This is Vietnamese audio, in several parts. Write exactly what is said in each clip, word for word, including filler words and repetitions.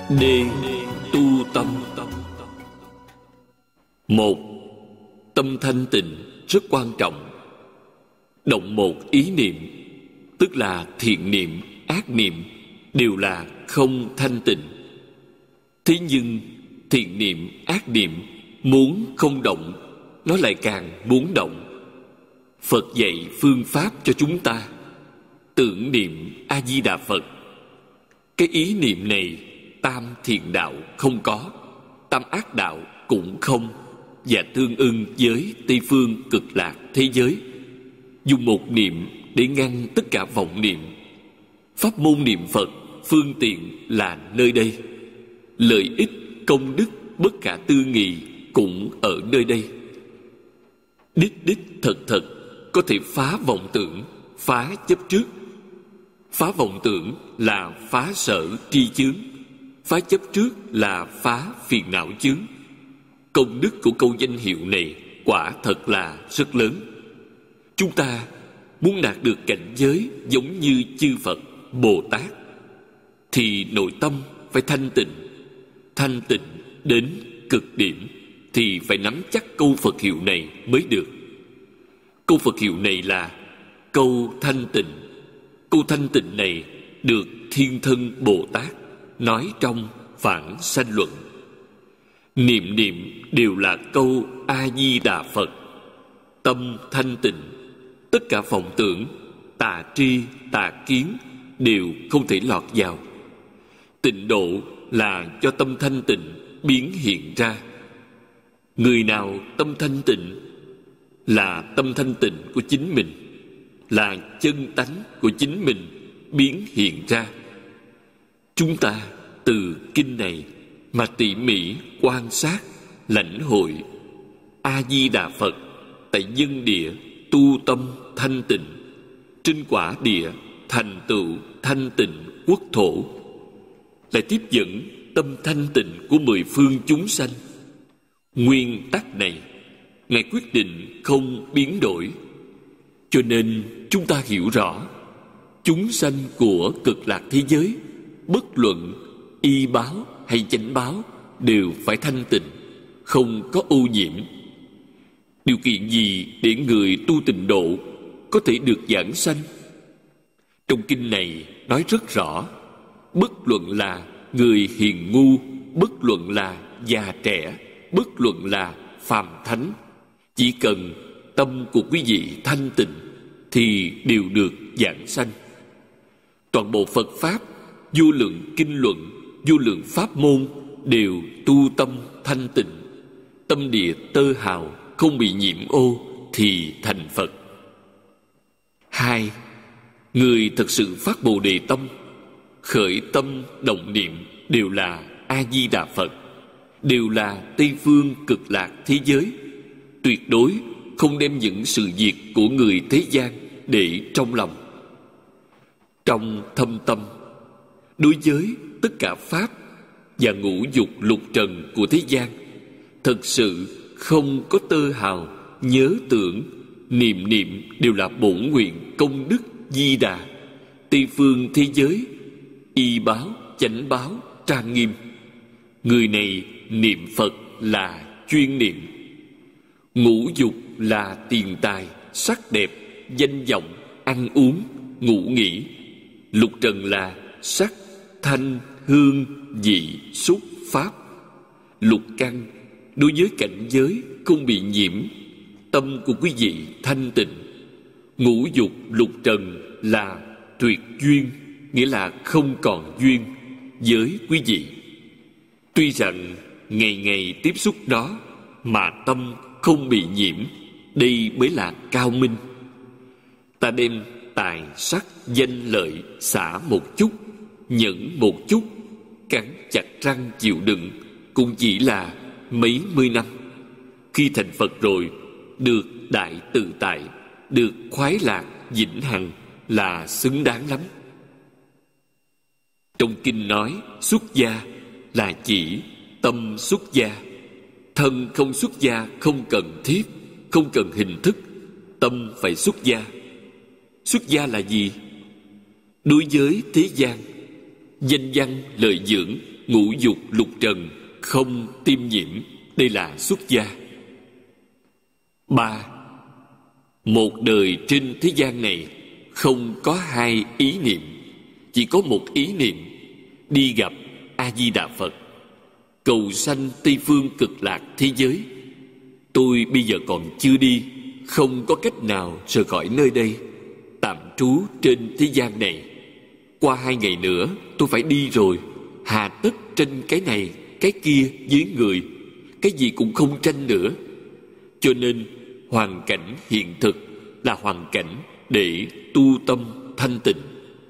D. Tu tâm. Một. Tâm thanh tịnh rất quan trọng. Động một ý niệm, tức là thiện niệm, ác niệm, đều là không thanh tịnh. Thế nhưng thiện niệm, ác niệm muốn không động, nó lại càng muốn động. Phật dạy phương pháp cho chúng ta: tưởng niệm A Di Đà Phật. Cái ý niệm này, tam thiện đạo không có, tam ác đạo cũng không, và tương ưng với Tây phương cực lạc thế giới. Dùng một niệm để ngăn tất cả vọng niệm. Pháp môn niệm Phật phương tiện là nơi đây. Lợi ích, công đức bất khả tư nghị cũng ở nơi đây. Đích đích thật thật có thể phá vọng tưởng, phá chấp trước. Phá vọng tưởng là phá sở tri chướng, phá chấp trước là phá phiền não chướng. Công đức của câu danh hiệu này quả thật là rất lớn. Chúng ta muốn đạt được cảnh giới giống như chư Phật, Bồ Tát, thì nội tâm phải thanh tịnh. Thanh tịnh đến cực điểm thì phải nắm chắc câu Phật hiệu này mới được. Câu Phật hiệu này là câu thanh tịnh. Câu thanh tịnh này được Thiên Thân Bồ Tát nói trong Vãng Sanh Luận. Niệm niệm đều là câu A Di Đà Phật. Tâm thanh tịnh, tất cả vọng tưởng, tà tri, tà kiến đều không thể lọt vào. Tịnh độ là cho tâm thanh tịnh biến hiện ra. Người nào tâm thanh tịnh là tâm thanh tịnh của chính mình, là chân tánh của chính mình biến hiện ra. Chúng ta từ kinh này mà tỉ mỉ quan sát, lãnh hội. A Di Đà Phật tại dân địa tu tâm thanh tịnh, trên quả địa thành tựu thanh tịnh quốc thổ, lại tiếp dẫn tâm thanh tịnh của mười phương chúng sanh. Nguyên tắc này Ngài quyết định không biến đổi. Cho nên chúng ta hiểu rõ, chúng sanh của cực lạc thế giới, bất luận y báo hay chánh báo, đều phải thanh tịnh, không có ô nhiễm. Điều kiện gì để người tu tịnh độ có thể được giảng sanh? Trong kinh này nói rất rõ, bất luận là người hiền ngu, bất luận là già trẻ, bất luận là phàm thánh, chỉ cần tâm của quý vị thanh tịnh thì đều được giảng sanh. Toàn bộ Phật Pháp, vô lượng kinh luận, vô lượng pháp môn đều tu tâm thanh tịnh. Tâm địa tơ hào, không bị nhiễm ô thì thành Phật. Hai, người thật sự phát Bồ Đề tâm, khởi tâm động niệm đều là A Di Đà Phật, đều là Tây phương cực lạc thế giới. Tuyệt đối không đem những sự việc của người thế gian để trong lòng. Trong thâm tâm, đối với tất cả pháp và ngũ dục lục trần của thế gian, thật sự không có tơ hào nhớ tưởng. Niệm niệm đều là bổn nguyện công đức Di Đà. Tây phương thế giới, y báo, chánh báo, trang nghiêm. Người này niệm Phật là chuyên niệm. Ngũ dục là tiền tài, sắc đẹp, danh vọng, ăn uống, ngủ nghỉ. Lục trần là sắc, thanh, hương, vị, xúc, pháp. Lục căn đối với cảnh giới không bị nhiễm. Tâm của quý vị thanh tịnh. Ngũ dục lục trần là tuyệt duyên, nghĩa là không còn duyên với quý vị. Tuy rằng ngày ngày tiếp xúc đó mà tâm không bị nhiễm, đây mới là cao minh. Ta đem tài sắc danh lợi xả một chút, nhẫn một chút, cắn chặt răng chịu đựng, cũng chỉ là mấy mươi năm. Khi thành Phật rồi, được đại tự tại, được khoái lạc vĩnh hằng là xứng đáng lắm. Trong kinh nói xuất gia là chỉ tâm xuất gia. Thân không xuất gia không cần thiết, không cần hình thức. Tâm phải xuất gia. Xuất gia là gì? Đối với thế gian, danh văn lợi dưỡng ngũ dục lục trần không tiêm nhiễm. Đây là xuất gia. Ba, một đời trên thế gian này không có hai ý niệm, chỉ có một ý niệm: đi gặp A Di Đà Phật, cầu sanh Tây phương cực lạc thế giới. Tôi bây giờ còn chưa đi, không có cách nào rời khỏi nơi đây, tạm trú trên thế gian này. Qua hai ngày nữa tôi phải đi rồi, hà tất tranh cái này cái kia với người, cái gì cũng không tranh nữa. Cho nên hoàn cảnh hiện thực là hoàn cảnh để tu tâm thanh tịnh.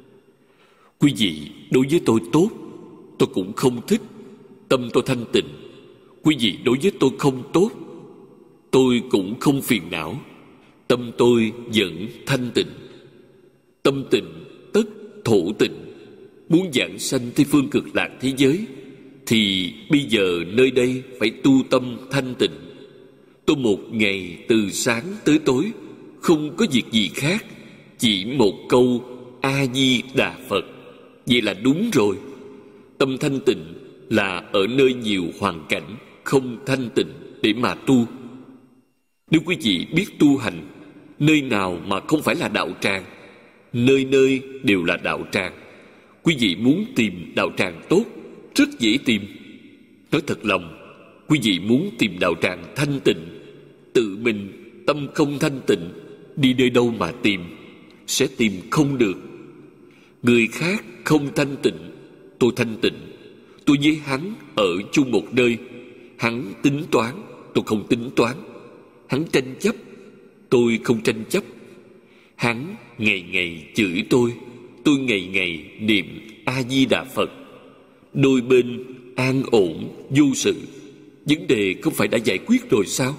Quý vị đối với tôi tốt, tôi cũng không thích, tâm tôi thanh tịnh. Quý vị đối với tôi không tốt, tôi cũng không phiền não, tâm tôi vẫn thanh tịnh. Tâm tịnh tất thổ tịnh. Muốn giảng sanh Tây phương cực lạc thế giới thì bây giờ nơi đây phải tu tâm thanh tịnh. Tôi một ngày từ sáng tới tối không có việc gì khác, chỉ một câu A Di Đà Phật, vậy là đúng rồi. Tâm thanh tịnh là ở nơi nhiều hoàn cảnh không thanh tịnh để mà tu. Nếu quý vị biết tu hành, nơi nào mà không phải là đạo tràng? Nơi nơi đều là đạo tràng. Quý vị muốn tìm đạo tràng tốt, rất dễ tìm. Nói thật lòng, quý vị muốn tìm đạo tràng thanh tịnh, tự mình tâm không thanh tịnh, đi nơi đâu mà tìm? Sẽ tìm không được. Người khác không thanh tịnh, tôi thanh tịnh. Tôi với hắn ở chung một nơi. Hắn tính toán, tôi không tính toán. Hắn tranh chấp, tôi không tranh chấp. Hắn ngày ngày chửi tôi, tôi ngày ngày niệm A Di Đà Phật. Đôi bên an ổn vô sự. Vấn đề không phải đã giải quyết rồi sao?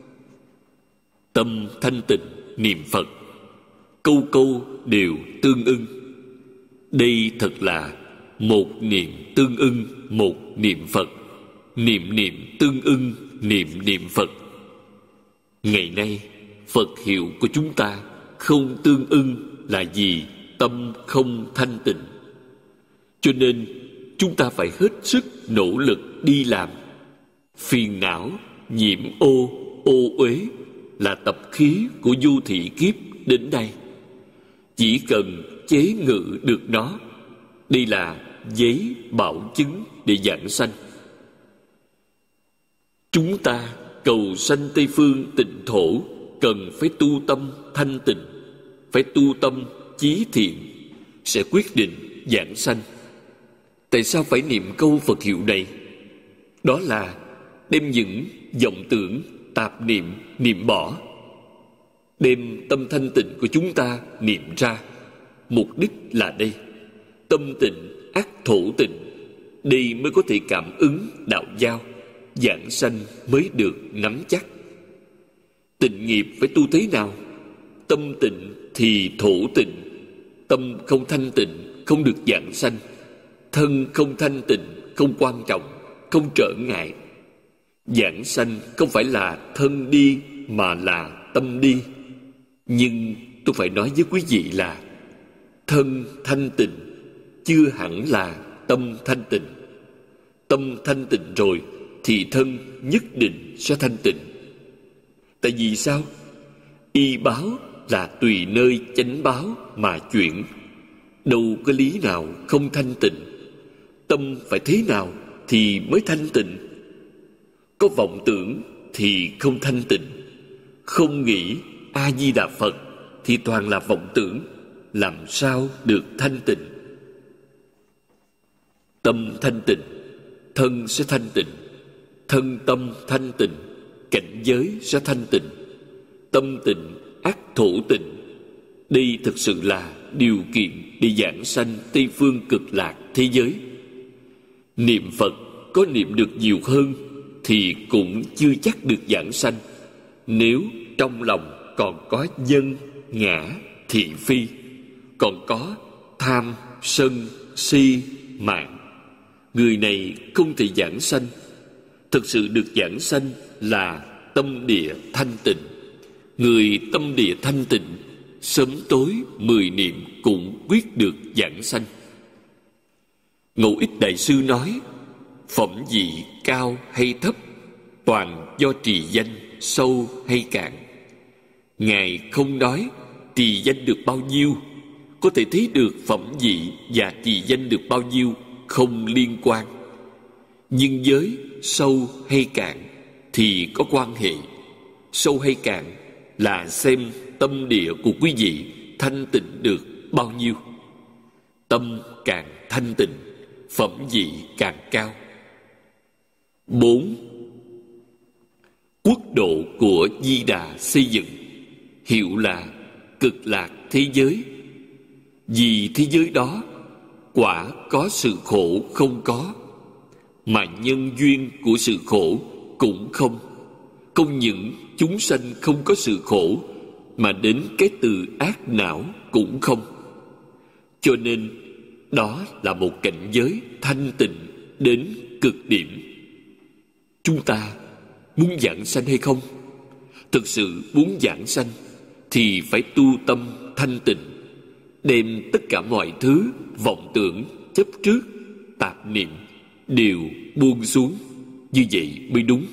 Tâm thanh tịnh niệm Phật, câu câu đều tương ưng. Đây thật là một niệm tương ưng một niệm Phật, niệm niệm tương ưng niệm niệm Phật. Ngày nay Phật hiệu của chúng ta không tương ưng là vì tâm không thanh tịnh. Cho nên chúng ta phải hết sức nỗ lực đi làm. Phiền não, nhiễm ô, ô uế là tập khí của du thị kiếp đến đây. Chỉ cần chế ngự được nó, đây là giấy bảo chứng để giảng sanh. Chúng ta cầu sanh Tây phương tịnh thổ cần phải tu tâm thanh tịnh, phải tu tâm chí thiện, sẽ quyết định giảng sanh. Tại sao phải niệm câu Phật hiệu này? Đó là đem những vọng tưởng tạp niệm niệm bỏ, đem tâm thanh tịnh của chúng ta niệm ra. Mục đích là đây: tâm tịnh ắt thổ tịnh. Đây mới có thể cảm ứng đạo giao, giảng sanh mới được nắm chắc. Tịnh nghiệp phải tu thế nào? Tâm tịnh thì thổ tịnh. Tâm không thanh tịnh không được giảng sanh. Thân không thanh tịnh không quan trọng, không trở ngại. Giảng sanh không phải là thân đi mà là tâm đi. Nhưng tôi phải nói với quý vị là thân thanh tịnh chưa hẳn là tâm thanh tịnh. Tâm thanh tịnh rồi thì thân nhất định sẽ thanh tịnh. Tại vì sao? Y báo là tùy nơi chánh báo mà chuyển. Đâu có lý nào không thanh tịnh. Tâm phải thế nào thì mới thanh tịnh? Có vọng tưởng thì không thanh tịnh. Không nghĩ A Di Đà Phật thì toàn là vọng tưởng, làm sao được thanh tịnh? Tâm thanh tịnh, thân sẽ thanh tịnh. Thân tâm thanh tịnh, cảnh giới sẽ thanh tịnh. Tâm tịnh ắt thổ tịnh. Đây thực sự là điều kiện để giảng sanh Tây phương cực lạc thế giới. Niệm Phật có niệm được nhiều hơn thì cũng chưa chắc được giảng sanh. Nếu trong lòng còn có nhân, ngã, thị phi, còn có tham, sân, si, mạng, người này không thể giảng sanh. Thực sự được giảng sanh là tâm địa thanh tịnh. Người tâm địa thanh tịnh, sớm tối mười niệm cũng quyết được giảng sanh. Ngẫu Ích Đại Sư nói, phẩm vị cao hay thấp toàn do trì danh sâu hay cạn. Ngài không nói trì danh được bao nhiêu, có thể thấy được phẩm vị và trì danh được bao nhiêu không liên quan. Nhưng với sâu hay cạn thì có quan hệ. Sâu hay cạn là xem tâm địa của quý vị thanh tịnh được bao nhiêu. Tâm càng thanh tịnh, phẩm vị càng cao. Bốn, quốc độ của Di Đà xây dựng, hiệu là cực lạc thế giới. Vì thế giới đó quả có sự khổ không có, mà nhân duyên của sự khổ cũng không. Không những chúng sanh không có sự khổ, mà đến cái từ ác não cũng không. Cho nên đó là một cảnh giới thanh tịnh đến cực điểm. Chúng ta muốn giảng sanh hay không? Thực sự muốn giảng sanh thì phải tu tâm thanh tịnh, đem tất cả mọi thứ vọng tưởng, chấp trước, tạp niệm đều buông xuống. Như vậy mới đúng.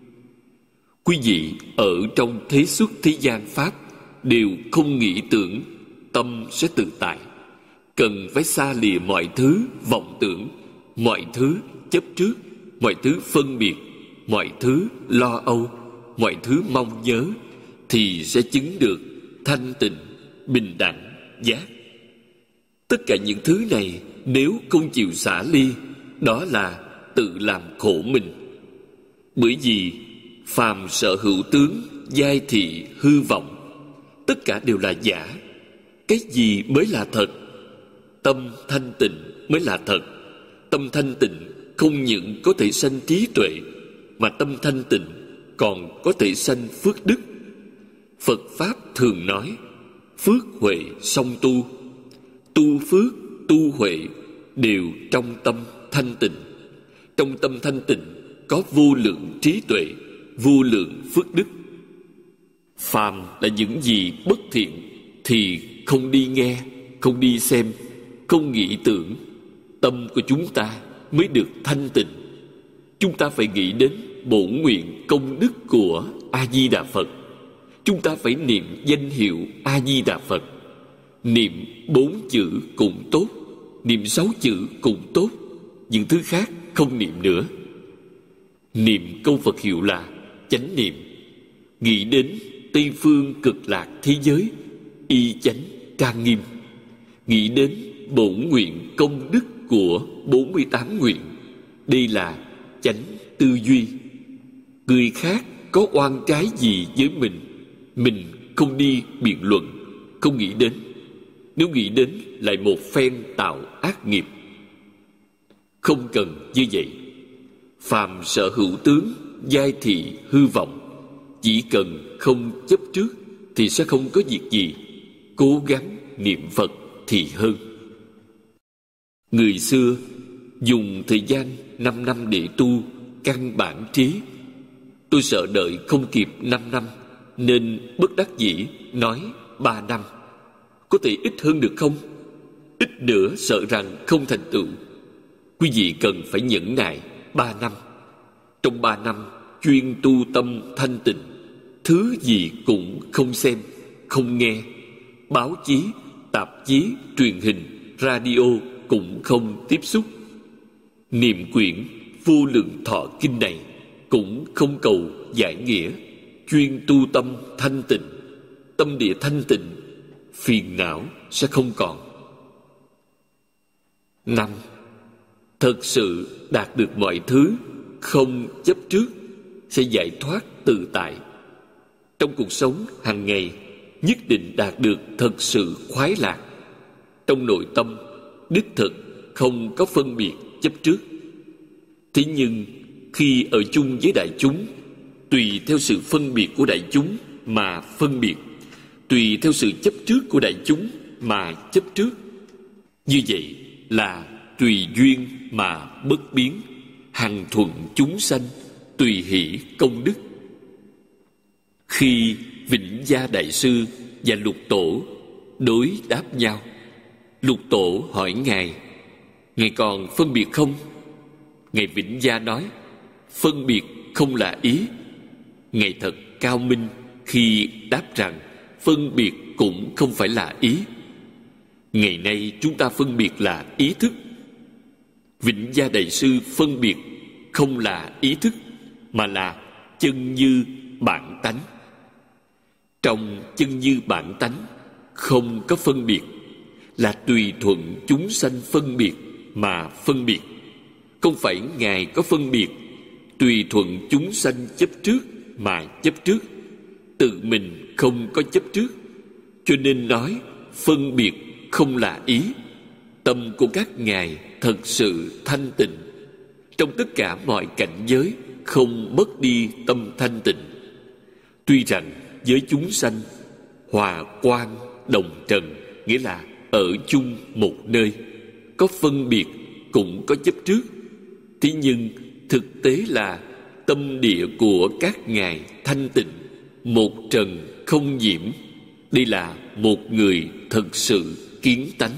Quý vị ở trong thế xuất thế gian pháp đều không nghĩ tưởng tâm sẽ tự tại, cần phải xa lìa mọi thứ vọng tưởng, mọi thứ chấp trước, mọi thứ phân biệt, mọi thứ lo âu, mọi thứ mong nhớ, thì sẽ chứng được thanh tịnh, bình đẳng, giác. Tất cả những thứ này nếu không chịu xả ly, đó là tự làm khổ mình. Bởi vì phàm sở hữu tướng, giai thị, hư vọng, tất cả đều là giả. Cái gì mới là thật? Tâm thanh tịnh mới là thật. Tâm thanh tịnh không những có thể sanh trí tuệ, mà tâm thanh tịnh còn có thể sanh phước đức. Phật Pháp thường nói phước huệ song tu. Tu phước, tu huệ đều trong tâm thanh tịnh. Trong tâm thanh tịnh có vô lượng trí tuệ, vô lượng phước đức. Phàm là những gì bất thiện thì không đi nghe, không đi xem, không nghĩ tưởng. Tâm của chúng ta mới được thanh tịnh. Chúng ta phải nghĩ đến bổn nguyện công đức của A-di-đà Phật. Chúng ta phải niệm danh hiệu A-di-đà Phật. Niệm bốn chữ cũng tốt, niệm sáu chữ cũng tốt, những thứ khác không niệm nữa. Niệm câu Phật hiệu là chánh niệm. Nghĩ đến Tây phương cực lạc thế giới, y chánh trang nghiêm. Nghĩ đến bổn nguyện công đức của bốn mươi tám nguyện, đây là chánh tư duy. Người khác có oan trái gì với mình, mình không đi biện luận, không nghĩ đến. Nếu nghĩ đến lại một phen tạo ác nghiệp. Không cần như vậy. Phàm sở hữu tướng, giai thị, hư vọng, chỉ cần không chấp trước thì sẽ không có việc gì. Cố gắng niệm Phật thì hơn. Người xưa dùng thời gian năm năm để tu căn bản trí. Tôi sợ đợi không kịp năm năm, nên bất đắc dĩ nói ba năm. Có thể ít hơn được không? Ít nữa sợ rằng không thành tựu. Quý vị cần phải nhẫn nại ba năm. Trong ba năm chuyên tu tâm thanh tịnh, thứ gì cũng không xem, không nghe. Báo chí, tạp chí, truyền hình, radio cũng không tiếp xúc. Niệm quyển Vô Lượng Thọ Kinh này cũng không cầu giải nghĩa. Chuyên tu tâm thanh tịnh. Tâm địa thanh tịnh, phiền não sẽ không còn. Năm, thật sự đạt được mọi thứ, không chấp trước, sẽ giải thoát tự tại. Trong cuộc sống hàng ngày nhất định đạt được thật sự khoái lạc. Trong nội tâm đích thực không có phân biệt chấp trước. Thế nhưng khi ở chung với đại chúng, tùy theo sự phân biệt của đại chúng mà phân biệt, tùy theo sự chấp trước của đại chúng mà chấp trước. Như vậy là tùy duyên mà bất biến, hằng thuận chúng sanh, tùy hỷ công đức. Khi Vĩnh Gia Đại Sư và Lục Tổ đối đáp nhau, Lục Tổ hỏi Ngài: Ngài còn phân biệt không? Ngài Vĩnh Gia nói phân biệt không là ý. Ngài thật cao minh khi đáp rằng phân biệt cũng không phải là ý. Ngày nay chúng ta phân biệt là ý thức. Vĩnh Gia Đại Sư phân biệt không là ý thức, mà là chân như bản tánh. Trong chân như bản tánh không có phân biệt, là tùy thuận chúng sanh phân biệt mà phân biệt. Không phải Ngài có phân biệt, tùy thuận chúng sanh chấp trước mà chấp trước. Tự mình không có chấp trước, cho nên nói phân biệt không là ý. Tâm của các Ngài thật sự thanh tịnh. Trong tất cả mọi cảnh giới không mất đi tâm thanh tịnh. Tuy rằng với chúng sanh hòa quang đồng trần, nghĩa là ở chung một nơi, có phân biệt cũng có chấp trước. Thế nhưng thực tế là tâm địa của các Ngài thanh tịnh, một trần không nhiễm. Đây là một người thật sự kiến tánh.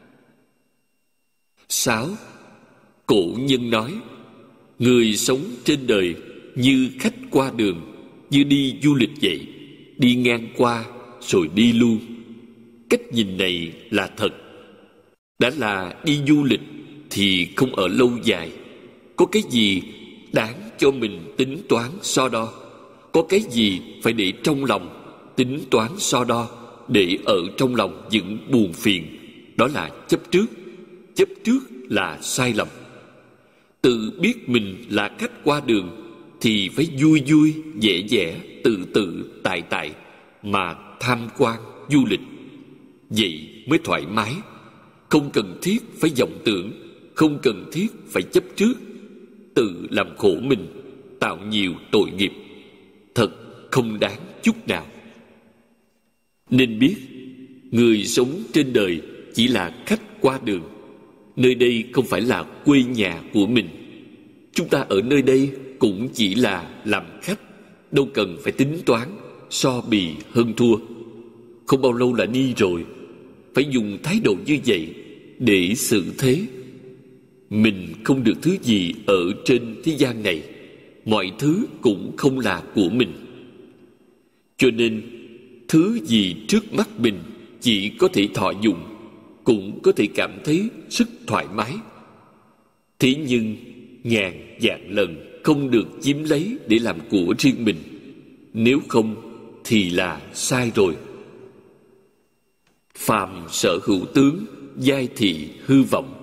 Sáu. Cổ nhân nói, người sống trên đời như khách qua đường, như đi du lịch vậy, đi ngang qua rồi đi luôn. Cách nhìn này là thật. Đã là đi du lịch thì không ở lâu dài. Có cái gì đáng cho mình tính toán so đo? Có cái gì phải để trong lòng tính toán so đo, để ở trong lòng những buồn phiền? Đó là chấp trước. Chấp trước là sai lầm. Tự biết mình là khách qua đường thì phải vui vui, dễ dễ, tự tự, tại tại mà tham quan, du lịch. Vậy mới thoải mái. Không cần thiết phải vọng tưởng, không cần thiết phải chấp trước, tự làm khổ mình, tạo nhiều tội nghiệp. Thật không đáng chút nào. Nên biết, người sống trên đời chỉ là khách qua đường. Nơi đây không phải là quê nhà của mình. Chúng ta ở nơi đây cũng chỉ là làm khách, đâu cần phải tính toán, so bì hơn thua. Không bao lâu là đi rồi. Phải dùng thái độ như vậy để xử thế. Mình không được thứ gì ở trên thế gian này, mọi thứ cũng không là của mình. Cho nên thứ gì trước mắt mình chỉ có thể thọ dụng, cũng có thể cảm thấy rất thoải mái. Thế nhưng ngàn vạn lần không được chiếm lấy để làm của riêng mình. Nếu không thì là sai rồi. Phàm sở hữu tướng, giai thị hư vọng.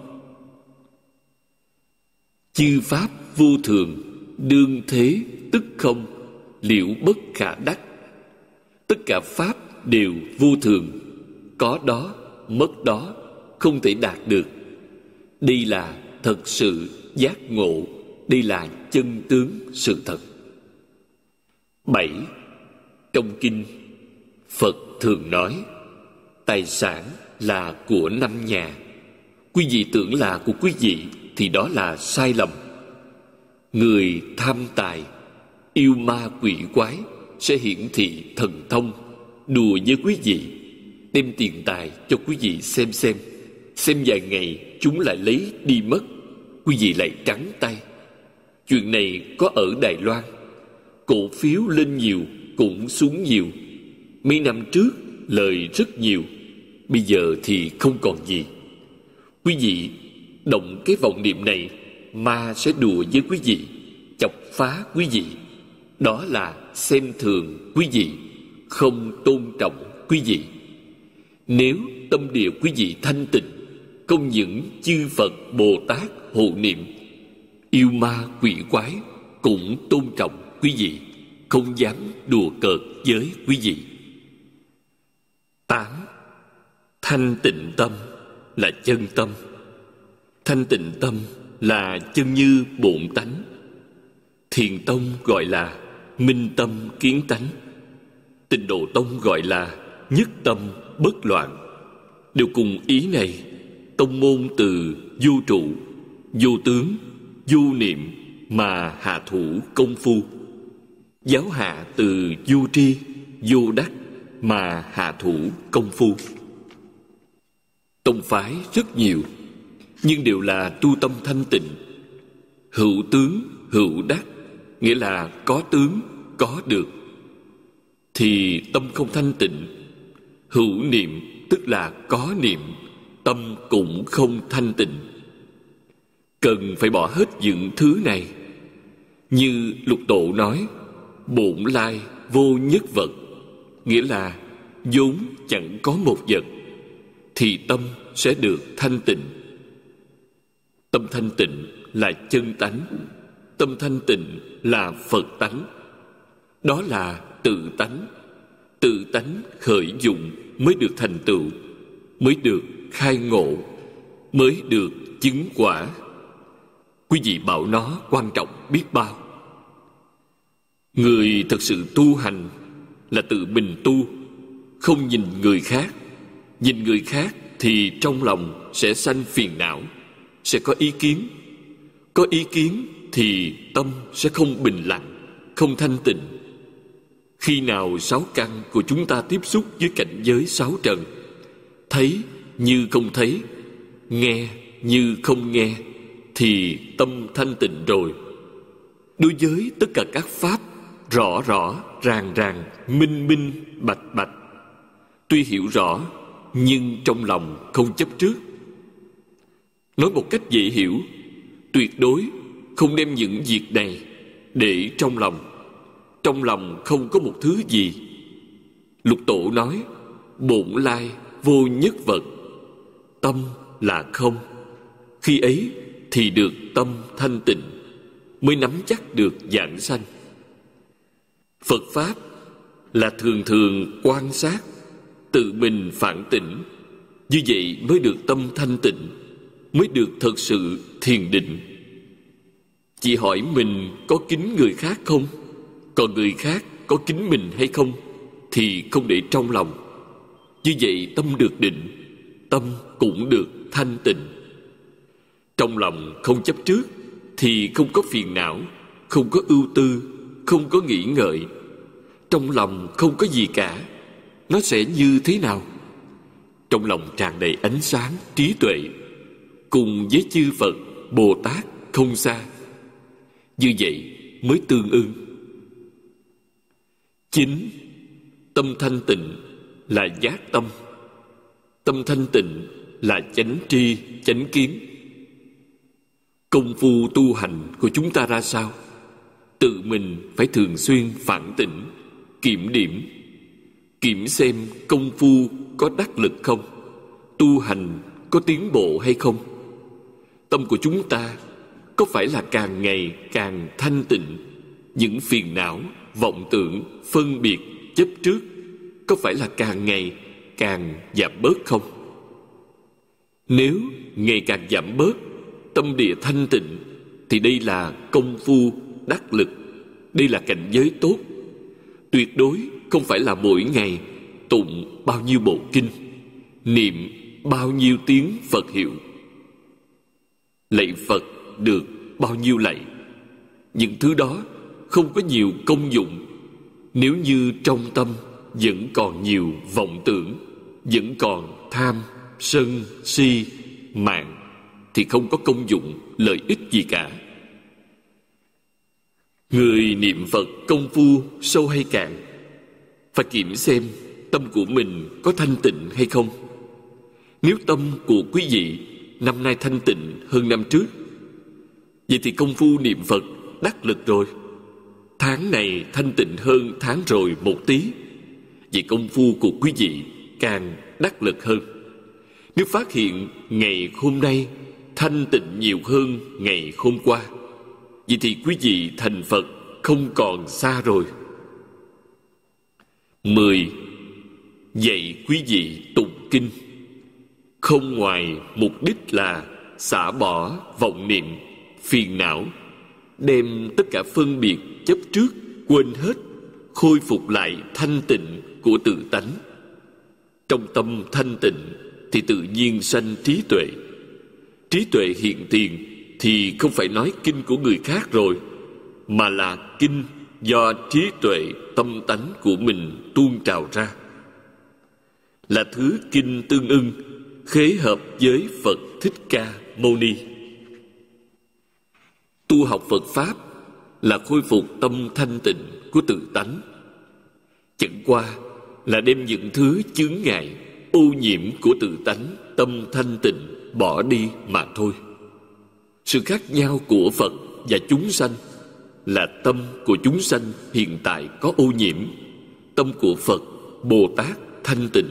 Chư pháp vô thường, đương thế tức không, liễu bất khả đắc. Tất cả pháp đều vô thường, có đó, mất đó, không thể đạt được. Đây là thật sự giác ngộ, đây là chân tướng sự thật. Bảy. Trong kinh, Phật thường nói, tài sản là của năm nhà. Quý vị tưởng là của quý vị thì đó là sai lầm. Người tham tài, yêu ma quỷ quái sẽ hiển thị thần thông, đùa với quý vị, đem tiền tài cho quý vị xem xem. Xem vài ngày chúng lại lấy đi mất, quý vị lại trắng tay. Chuyện này có ở Đài Loan. Cổ phiếu lên nhiều cũng xuống nhiều. Mấy năm trước lời rất nhiều, bây giờ thì không còn gì. Quý vị động cái vọng niệm này, ma sẽ đùa với quý vị, chọc phá quý vị. Đó là xem thường quý vị, không tôn trọng quý vị. Nếu tâm địa quý vị thanh tịnh, không những chư Phật Bồ Tát hộ niệm, yêu ma quỷ quái cũng tôn trọng quý vị, không dám đùa cợt với quý vị. Tám. Thanh tịnh tâm là chân tâm. Thanh tịnh tâm là chân như bổn tánh. Thiền tông gọi là minh tâm kiến tánh. Tịnh độ tông gọi là nhất tâm bất loạn. Đều cùng ý này. Tông môn từ vô trụ, vô tướng, vô niệm mà hạ thủ công phu. Giáo hạ từ vô tri, vô đắc mà hạ thủ công phu. Tông phái rất nhiều, nhưng đều là tu tâm thanh tịnh. Hữu tướng, hữu đắc, nghĩa là có tướng, có được. Thì tâm không thanh tịnh. Hữu niệm tức là có niệm, tâm cũng không thanh tịnh. Cần phải bỏ hết những thứ này. Như Lục Tổ nói, bổn lai vô nhất vật, nghĩa là vốn chẳng có một vật, thì tâm sẽ được thanh tịnh. Tâm thanh tịnh là chân tánh, tâm thanh tịnh là Phật tánh. Đó là tự tánh. Tự tánh khởi dụng mới được thành tựu, mới được khai ngộ, mới được chứng quả. Quý vị bảo nó quan trọng biết bao. Người thật sự tu hành là tự mình tu, không nhìn người khác. Nhìn người khác thì trong lòng sẽ sanh phiền não, sẽ có ý kiến. Có ý kiến thì tâm sẽ không bình lặng, không thanh tịnh. Khi nào sáu căn của chúng ta tiếp xúc với cảnh giới sáu trần, thấy như không thấy, nghe như không nghe, thì tâm thanh tịnh rồi. Đối với tất cả các pháp, rõ rõ, ràng ràng, minh minh, bạch bạch. Tuy hiểu rõ, nhưng trong lòng không chấp trước. Nói một cách dễ hiểu, tuyệt đối không đem những việc này để trong lòng. Trong lòng không có một thứ gì. Lục Tổ nói, bổn lai vô nhất vật, tâm là không. Khi ấy thì được tâm thanh tịnh, mới nắm chắc được vãng sanh. Phật Pháp là thường thường quan sát, tự mình phản tỉnh. Như vậy mới được tâm thanh tịnh, mới được thật sự thiền định. Chỉ hỏi mình có kính người khác không, còn người khác có kính mình hay không, thì không để trong lòng. Như vậy tâm được định, tâm cũng được thanh tịnh. Trong lòng không chấp trước thì không có phiền não, không có ưu tư, không có nghĩ ngợi. Trong lòng không có gì cả, nó sẽ như thế nào? Trong lòng tràn đầy ánh sáng, trí tuệ, cùng với chư Phật, Bồ Tát không xa. Như vậy mới tương ưng. Chính tâm thanh tịnh là giác tâm. Tâm thanh tịnh là chánh tri, chánh kiến. Công phu tu hành của chúng ta ra sao? Tự mình phải thường xuyên phản tỉnh, kiểm điểm. Kiểm xem công phu có đắc lực không, tu hành có tiến bộ hay không. Tâm của chúng ta có phải là càng ngày càng thanh tịnh? Những phiền não, vọng tưởng, phân biệt, chấp trước có phải là càng ngày càng giảm bớt không? Nếu ngày càng giảm bớt, tâm địa thanh tịnh, thì đây là công phu đắc lực. Đây là cảnh giới tốt. Tuyệt đối không phải là mỗi ngày tụng bao nhiêu bộ kinh, niệm bao nhiêu tiếng Phật hiệu, lạy Phật được bao nhiêu lạy. Những thứ đó không có nhiều công dụng. Nếu như trong tâm vẫn còn nhiều vọng tưởng, vẫn còn tham, sân, si, mạng, thì không có công dụng, lợi ích gì cả. Người niệm Phật công phu sâu hay cạn, phải kiểm xem tâm của mình có thanh tịnh hay không. Nếu tâm của quý vị năm nay thanh tịnh hơn năm trước, vậy thì công phu niệm Phật đắc lực rồi. Tháng này thanh tịnh hơn tháng rồi một tí, vậy công phu của quý vị càng đắc lực hơn. Nếu phát hiện ngày hôm nay thanh tịnh nhiều hơn ngày hôm qua, vậy thì quý vị thành Phật không còn xa rồi. Mười. Dạy quý vị tụng kinh không ngoài mục đích là xả bỏ vọng niệm, phiền não, đem tất cả phân biệt chấp trước quên hết, khôi phục lại thanh tịnh của tự tánh. Trong tâm thanh tịnh thì tự nhiên sanh trí tuệ. Trí tuệ hiện tiền thì không phải nói kinh của người khác rồi, mà là kinh do trí tuệ tâm tánh của mình tuôn trào ra, là thứ kinh tương ưng, khế hợp với Phật Thích Ca Mâu Ni. Tu học Phật Pháp là khôi phục tâm thanh tịnh của tự tánh. Chẳng qua là đem những thứ chướng ngại, ô nhiễm của tự tánh, tâm thanh tịnh bỏ đi mà thôi. Sự khác nhau của Phật và chúng sanh là tâm của chúng sanh hiện tại có ô nhiễm, tâm của Phật, Bồ Tát thanh tịnh.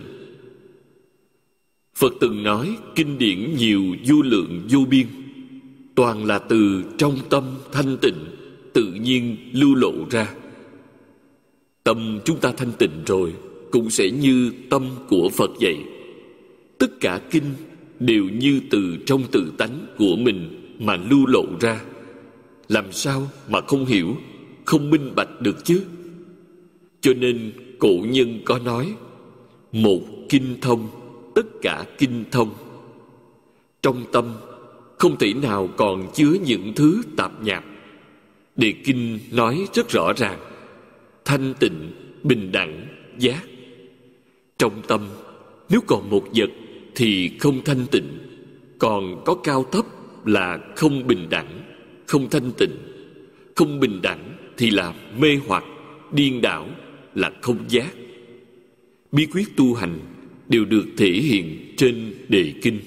Phật từng nói kinh điển nhiều vô lượng vô biên, toàn là từ trong tâm thanh tịnh tự nhiên lưu lộ ra. Tâm chúng ta thanh tịnh rồi cũng sẽ như tâm của Phật vậy. Tất cả kinh đều như từ trong tự tánh của mình mà lưu lộ ra. Làm sao mà không hiểu, không minh bạch được chứ? Cho nên cổ nhân có nói, một kinh thông, tất cả kinh thông. Trong tâm không thể nào còn chứa những thứ tạp nhạp. Đề kinh nói rất rõ ràng, thanh tịnh, bình đẳng, giác. Trong tâm nếu còn một vật thì không thanh tịnh, còn có cao thấp là không bình đẳng, không thanh tịnh. Không bình đẳng thì là mê hoặc, điên đảo, là không giác. Bí quyết tu hành đều được thể hiện trên đề kinh.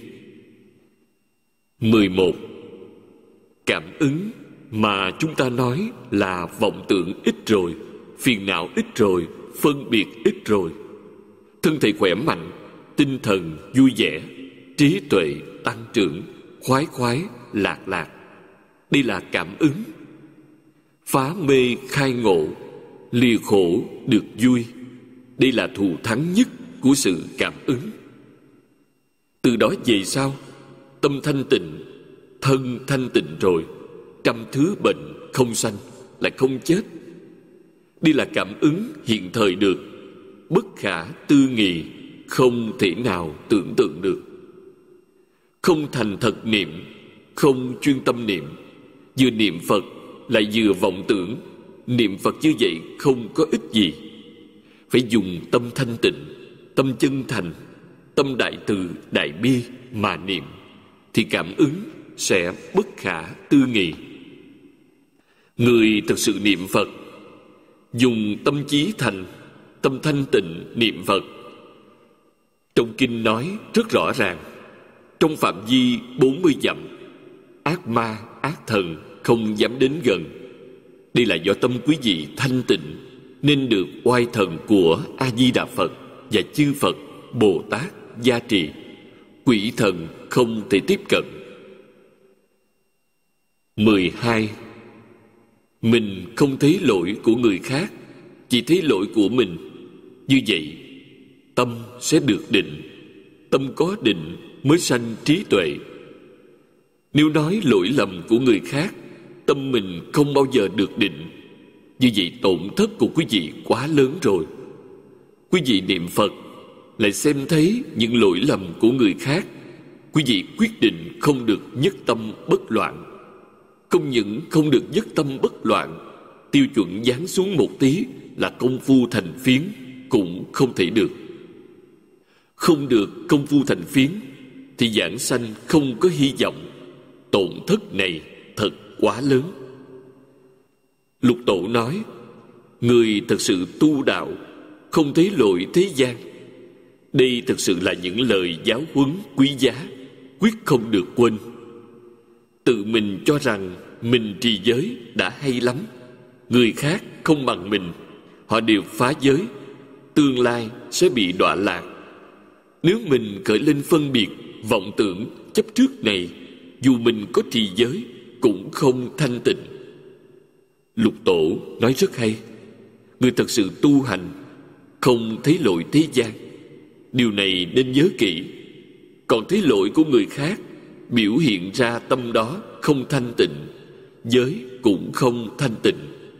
mười một. Cảm ứng mà chúng ta nói là vọng tưởng ít rồi, phiền não ít rồi, phân biệt ít rồi. Thân thể khỏe mạnh, tinh thần vui vẻ, trí tuệ tăng trưởng, khoái khoái, lạc lạc. Đây là cảm ứng. Phá mê khai ngộ, lìa khổ được vui. Đây là thù thắng nhất của sự cảm ứng. Từ đó về sau, tâm thanh tịnh, thân thanh tịnh rồi, trăm thứ bệnh không sanh, lại không chết. Đây là cảm ứng hiện thời được, bất khả tư nghị, không thể nào tưởng tượng được. Không thành thật niệm, không chuyên tâm niệm, vừa niệm Phật lại vừa vọng tưởng. Niệm Phật như vậy không có ích gì. Phải dùng tâm thanh tịnh, tâm chân thành, tâm đại từ đại bi mà niệm, thì cảm ứng sẽ bất khả tư nghị. Người thực sự niệm Phật, dùng tâm chí thành, tâm thanh tịnh niệm Phật. Trong kinh nói rất rõ ràng, trong phạm vi bốn mươi dặm, ác ma, ác thần không dám đến gần. Đây là do tâm quý vị thanh tịnh, nên được oai thần của A-di-đà Phật và chư Phật, Bồ Tát gia trì. Quỷ thần không thể tiếp cận. mười hai. Mình không thấy lỗi của người khác, chỉ thấy lỗi của mình. Như vậy, tâm sẽ được định. Tâm có định mới sanh trí tuệ. Nếu nói lỗi lầm của người khác, tâm mình không bao giờ được định. Như vậy tổn thất của quý vị quá lớn rồi. Quý vị niệm Phật lại xem thấy những lỗi lầm của người khác, quý vị quyết định không được nhất tâm bất loạn. Không những không được nhất tâm bất loạn, tiêu chuẩn giáng xuống một tí là công phu thành phiến cũng không thể được. Không được công phu thành phiến thì giảng sanh không có hy vọng. Tổn thất này thật quá lớn. Lục Tổ nói, người thật sự tu đạo không thấy lỗi thế gian. Đây thực sự là những lời giáo huấn quý giá, quyết không được quên. Tự mình cho rằng mình trì giới đã hay lắm, người khác không bằng mình, họ đều phá giới, tương lai sẽ bị đọa lạc. Nếu mình khởi lên phân biệt, vọng tưởng, chấp trước này, dù mình có trì giới cũng không thanh tịnh. Lục Tổ nói rất hay, người thật sự tu hành không thấy lỗi thế gian. Điều này nên nhớ kỹ. Còn thấy lỗi của người khác, biểu hiện ra tâm đó không thanh tịnh, giới cũng không thanh tịnh.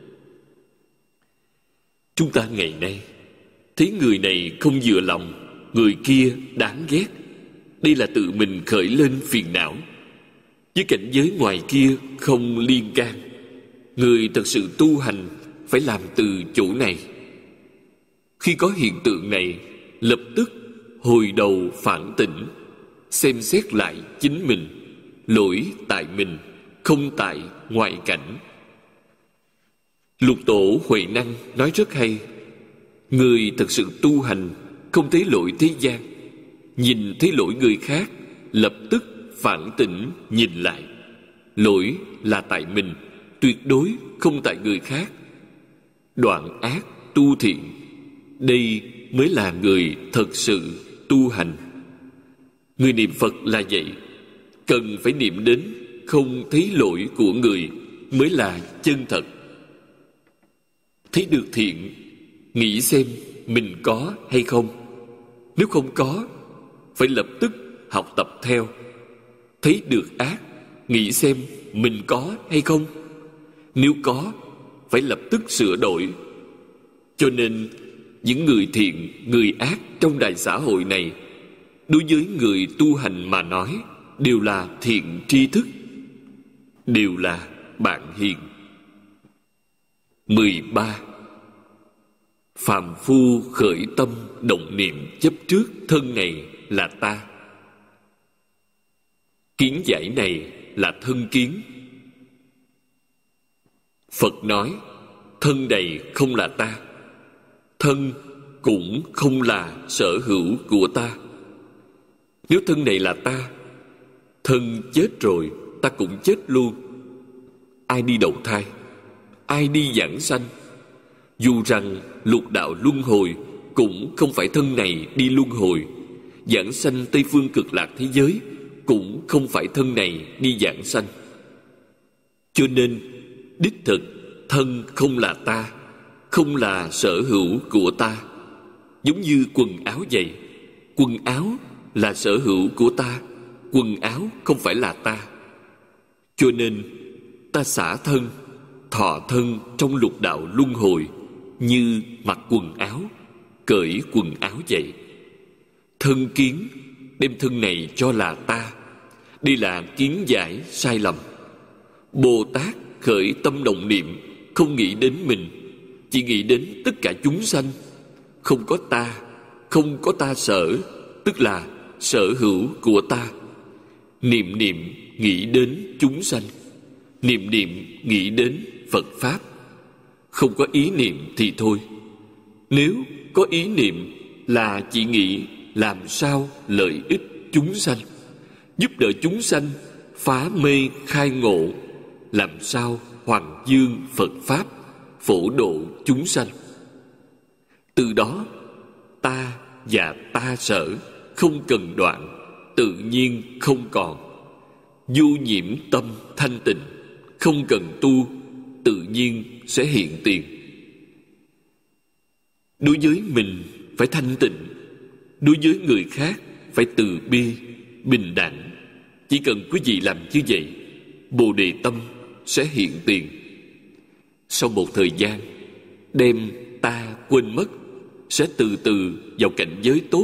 Chúng ta ngày nay thấy người này không vừa lòng, người kia đáng ghét. Đây là tự mình khởi lên phiền não, với cảnh giới ngoài kia không liên can. Người thật sự tu hành phải làm từ chỗ này. Khi có hiện tượng này, lập tức hồi đầu phản tỉnh, xem xét lại chính mình, lỗi tại mình, không tại ngoại cảnh. Lục Tổ Huệ Năng nói rất hay: người thật sự tu hành không thấy lỗi thế gian, nhìn thấy lỗi người khác, lập tức phản tỉnh nhìn lại. Lỗi là tại mình, tuyệt đối không tại người khác. Đoạn ác tu thiện, đây mới là người thật sự tu hành. Người niệm Phật là vậy, cần phải niệm đến không thấy lỗi của người mới là chân thật. Thấy được thiện, nghĩ xem mình có hay không. Nếu không có, phải lập tức học tập theo. Thấy được ác, nghĩ xem mình có hay không. Nếu có, phải lập tức sửa đổi. Cho nên những người thiện, người ác trong đại xã hội này, đối với người tu hành mà nói, đều là thiện tri thức, đều là bạn hiền. mười ba. Phàm phu khởi tâm động niệm chấp trước thân này là ta. Kiến giải này là thân kiến. Phật nói thân này không là ta, thân cũng không là sở hữu của ta. Nếu thân này là ta, thân chết rồi ta cũng chết luôn. Ai đi đầu thai, ai đi giảng sanh? Dù rằng lục đạo luân hồi cũng không phải thân này đi luân hồi, giảng sanh Tây Phương Cực Lạc thế giới cũng không phải thân này đi giảng sanh. Cho nên đích thực thân không là ta, không là sở hữu của ta. Giống như quần áo vậy, quần áo là sở hữu của ta, quần áo không phải là ta. Cho nên ta xả thân, thọ thân trong lục đạo luân hồi, như mặc quần áo, cởi quần áo vậy. Thân kiến đem thân này cho là ta, đây là kiến giải sai lầm. Bồ Tát khởi tâm động niệm, không nghĩ đến mình, chỉ nghĩ đến tất cả chúng sanh. Không có ta, không có ta sở, tức là sở hữu của ta. Niệm niệm nghĩ đến chúng sanh, niệm niệm nghĩ đến Phật Pháp. Không có ý niệm thì thôi. Nếu có ý niệm là chỉ nghĩ làm sao lợi ích chúng sanh, giúp đỡ chúng sanh phá mê khai ngộ, làm sao hoàng dương Phật Pháp, phổ độ chúng sanh. Từ đó ta và ta sở không cần đoạn, tự nhiên không còn. Du nhiễm tâm thanh tịnh, không cần tu, tự nhiên sẽ hiện tiền. Đối với mình phải thanh tịnh, đối với người khác phải từ bi, bình đẳng. Chỉ cần quý vị làm như vậy, Bồ Đề tâm sẽ hiện tiền. Sau một thời gian, đem ta quên mất, sẽ từ từ vào cảnh giới tốt.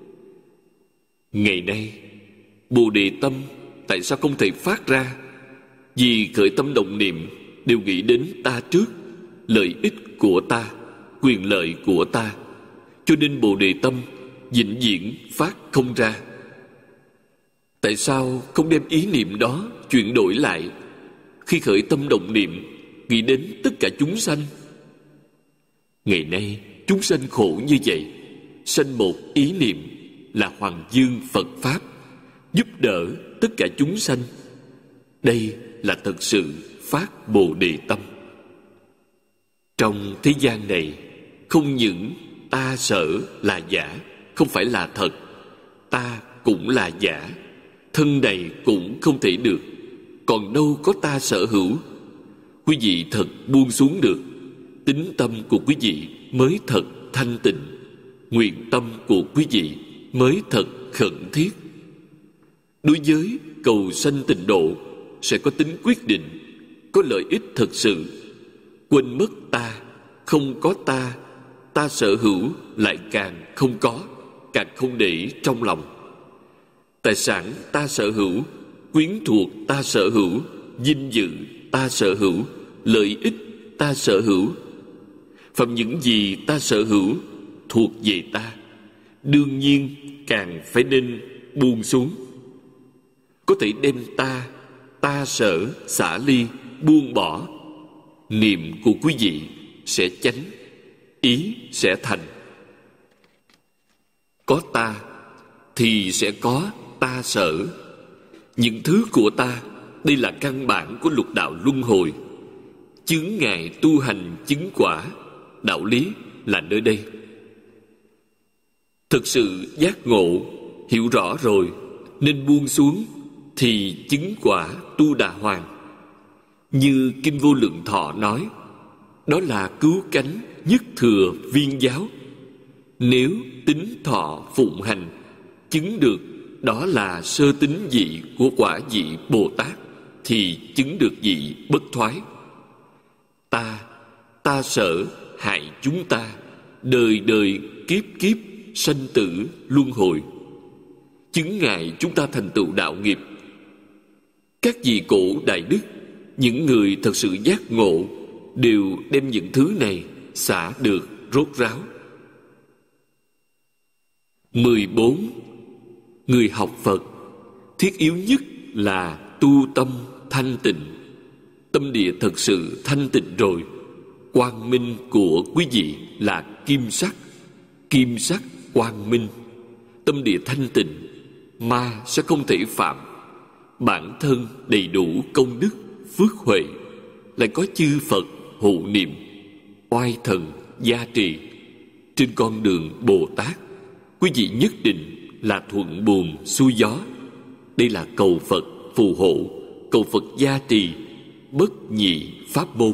Ngày nay, Bồ Đề tâm tại sao không thể phát ra? Vì khởi tâm động niệm đều nghĩ đến ta trước, lợi ích của ta, quyền lợi của ta, cho nên Bồ Đề tâm vĩnh viễn phát không ra. Tại sao không đem ý niệm đó chuyển đổi lại? Khi khởi tâm động niệm nghĩ đến tất cả chúng sanh. Ngày nay chúng sanh khổ như vậy, sanh một ý niệm là hoàng dương Phật Pháp, giúp đỡ tất cả chúng sanh. Đây là thật sự phát Bồ Đề tâm. Trong thế gian này, không những ta sở là giả, không phải là thật, ta cũng là giả, thân này cũng không thể được, còn đâu có ta sở hữu. Quý vị thật buông xuống được, tính tâm của quý vị mới thật thanh tịnh, nguyện tâm của quý vị mới thật khẩn thiết. Đối với cầu sanh tịnh độ sẽ có tính quyết định, có lợi ích thực sự. Quên mất ta, không có ta, ta sở hữu lại càng không có, càng không để trong lòng. Tài sản ta sở hữu, quyến thuộc ta sở hữu, vinh dự ta sở hữu, lợi ích ta sở hữu. Phạm những gì ta sở hữu thuộc về ta, đương nhiên càng phải nên buông xuống. Có thể đem ta ta sở, xả ly, buông bỏ, niệm của quý vị sẽ chánh, ý sẽ thành. Có ta thì sẽ có ta sở. Những thứ của ta, đây là căn bản của lục đạo luân hồi. Chướng ngại tu hành chứng quả, đạo lý là nơi đây. Thực sự giác ngộ, hiểu rõ rồi nên buông xuống, thì chứng quả tu đà hoàng. Như Kinh Vô Lượng Thọ nói, đó là cứu cánh nhất thừa viên giáo. Nếu tính thọ phụng hành, chứng được đó là sơ tính vị của quả vị Bồ Tát, thì chứng được vị bất thoái. Ta, ta sở hại chúng ta, đời đời kiếp kiếp sanh tử luân hồi, chứng ngại chúng ta thành tựu đạo nghiệp. Các vị cổ đại đức, những người thật sự giác ngộ, đều đem những thứ này xả được rốt ráo. mười bốn. Người học Phật, thiết yếu nhất là tu tâm thanh tịnh. Tâm địa thật sự thanh tịnh rồi, quang minh của quý vị là kim sắc. Kim sắc quang minh, tâm địa thanh tịnh, ma sẽ không thể phạm. Bản thân đầy đủ công đức, phước huệ, lại có chư Phật hộ niệm, oai thần gia trì. Trên con đường Bồ Tát, quý vị nhất định là thuận buồm xuôi gió. Đây là cầu Phật phù hộ, cầu Phật gia trì, bất nhị pháp môn.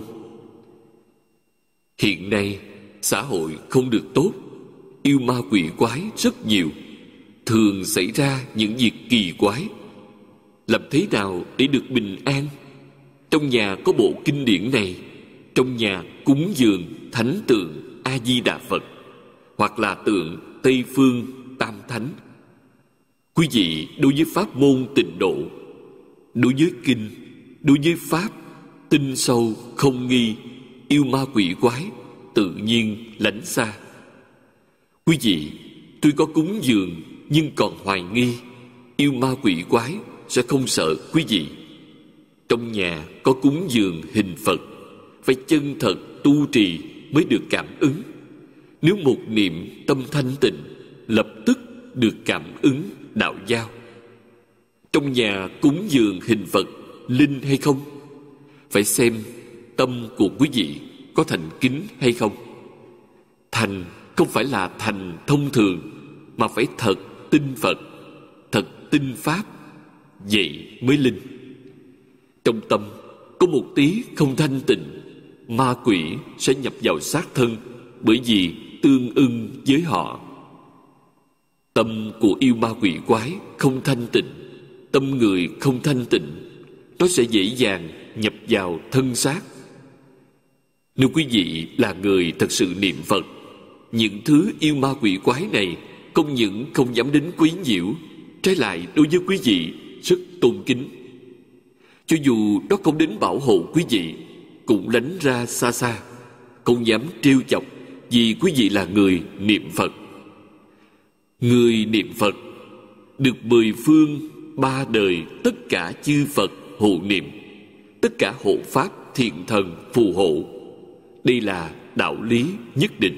Hiện nay xã hội không được tốt, yêu ma quỷ quái rất nhiều, thường xảy ra những việc kỳ quái. Làm thế nào để được bình an? Trong nhà có bộ kinh điển này, trong nhà cúng dường thánh tượng A Di Đà Phật, hoặc là tượng Tây Phương Tam Thánh. Quý vị đối với pháp môn tịnh độ, đối với kinh, đối với pháp tinh sâu không nghi, yêu ma quỷ quái tự nhiên lánh xa. Quý vị tuy có cúng dường nhưng còn hoài nghi, yêu ma quỷ quái sẽ không sợ quý vị. Trong nhà có cúng dường hình Phật, phải chân thật tu trì mới được cảm ứng. Nếu một niệm tâm thanh tịnh, lập tức được cảm ứng đạo giao. Trong nhà cúng dường hình Phật linh hay không, phải xem tâm của quý vị có thành kính hay không. Thành không phải là thành thông thường, mà phải thật tin Phật, thật tin Pháp, vậy mới linh. Trong tâm có một tí không thanh tịnh, ma quỷ sẽ nhập vào xác thân, bởi vì tương ưng với họ. Tâm của yêu ma quỷ quái không thanh tịnh, tâm người không thanh tịnh, nó sẽ dễ dàng nhập vào thân xác. Nếu quý vị là người thật sự niệm Phật, những thứ yêu ma quỷ quái này không những không dám đến quấy nhiễu, trái lại đối với quý vị rất tôn kính. Cho dù nó không đến bảo hộ quý vị, cũng lánh ra xa xa, không dám trêu chọc, vì quý vị là người niệm Phật. Người niệm Phật được mười phương ba đời tất cả chư Phật hộ niệm, tất cả hộ pháp thiện thần phù hộ. Đây là đạo lý nhất định.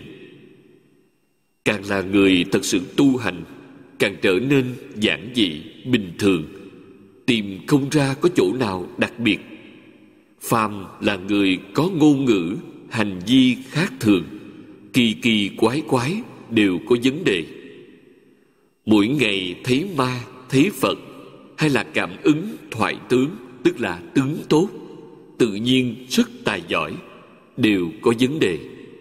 Càng là người thật sự tu hành, càng trở nên giản dị, bình thường, tìm không ra có chỗ nào đặc biệt. Phàm là người có ngôn ngữ, hành vi khác thường, kỳ kỳ quái quái đều có vấn đề. Mỗi ngày thấy ma, thấy Phật, hay là cảm ứng thoại tướng, tức là tướng tốt, tự nhiên rất tài giỏi, đều có vấn đề.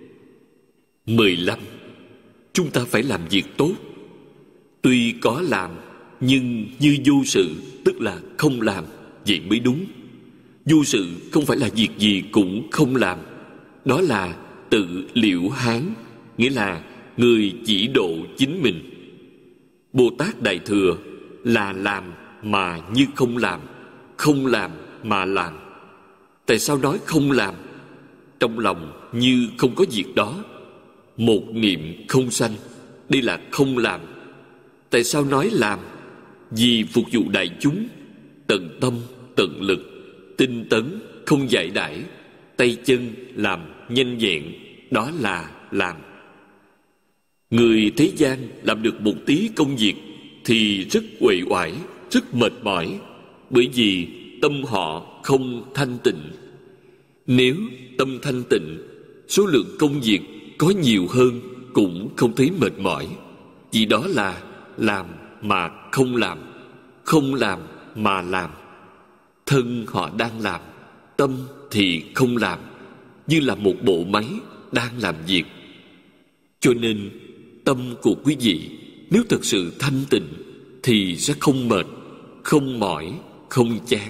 mười lăm. Chúng ta phải làm việc tốt. Tuy có làm, nhưng như vô sự, tức là không làm, vậy mới đúng. Vô sự không phải là việc gì cũng không làm, đó là tự liễu hán, nghĩa là người chỉ độ chính mình. Bồ Tát Đại Thừa là làm mà như không làm, không làm mà làm. Tại sao nói không làm? Trong lòng như không có việc đó. Một niệm không sanh, đây là không làm. Tại sao nói làm? Vì phục vụ đại chúng, tận tâm, tận lực, tinh tấn, không giải đãi, tay chân làm nhanh nhẹn, đó là làm. Người thế gian làm được một tí công việc thì rất uể oải, rất mệt mỏi, bởi vì tâm họ không thanh tịnh. Nếu tâm thanh tịnh, số lượng công việc có nhiều hơn cũng không thấy mệt mỏi, vì đó là làm mà không làm, không làm mà làm. Thân họ đang làm, tâm thì không làm, như là một bộ máy đang làm việc. Cho nên tâm của quý vị nếu thật sự thanh tịnh thì sẽ không mệt, không mỏi, không chán.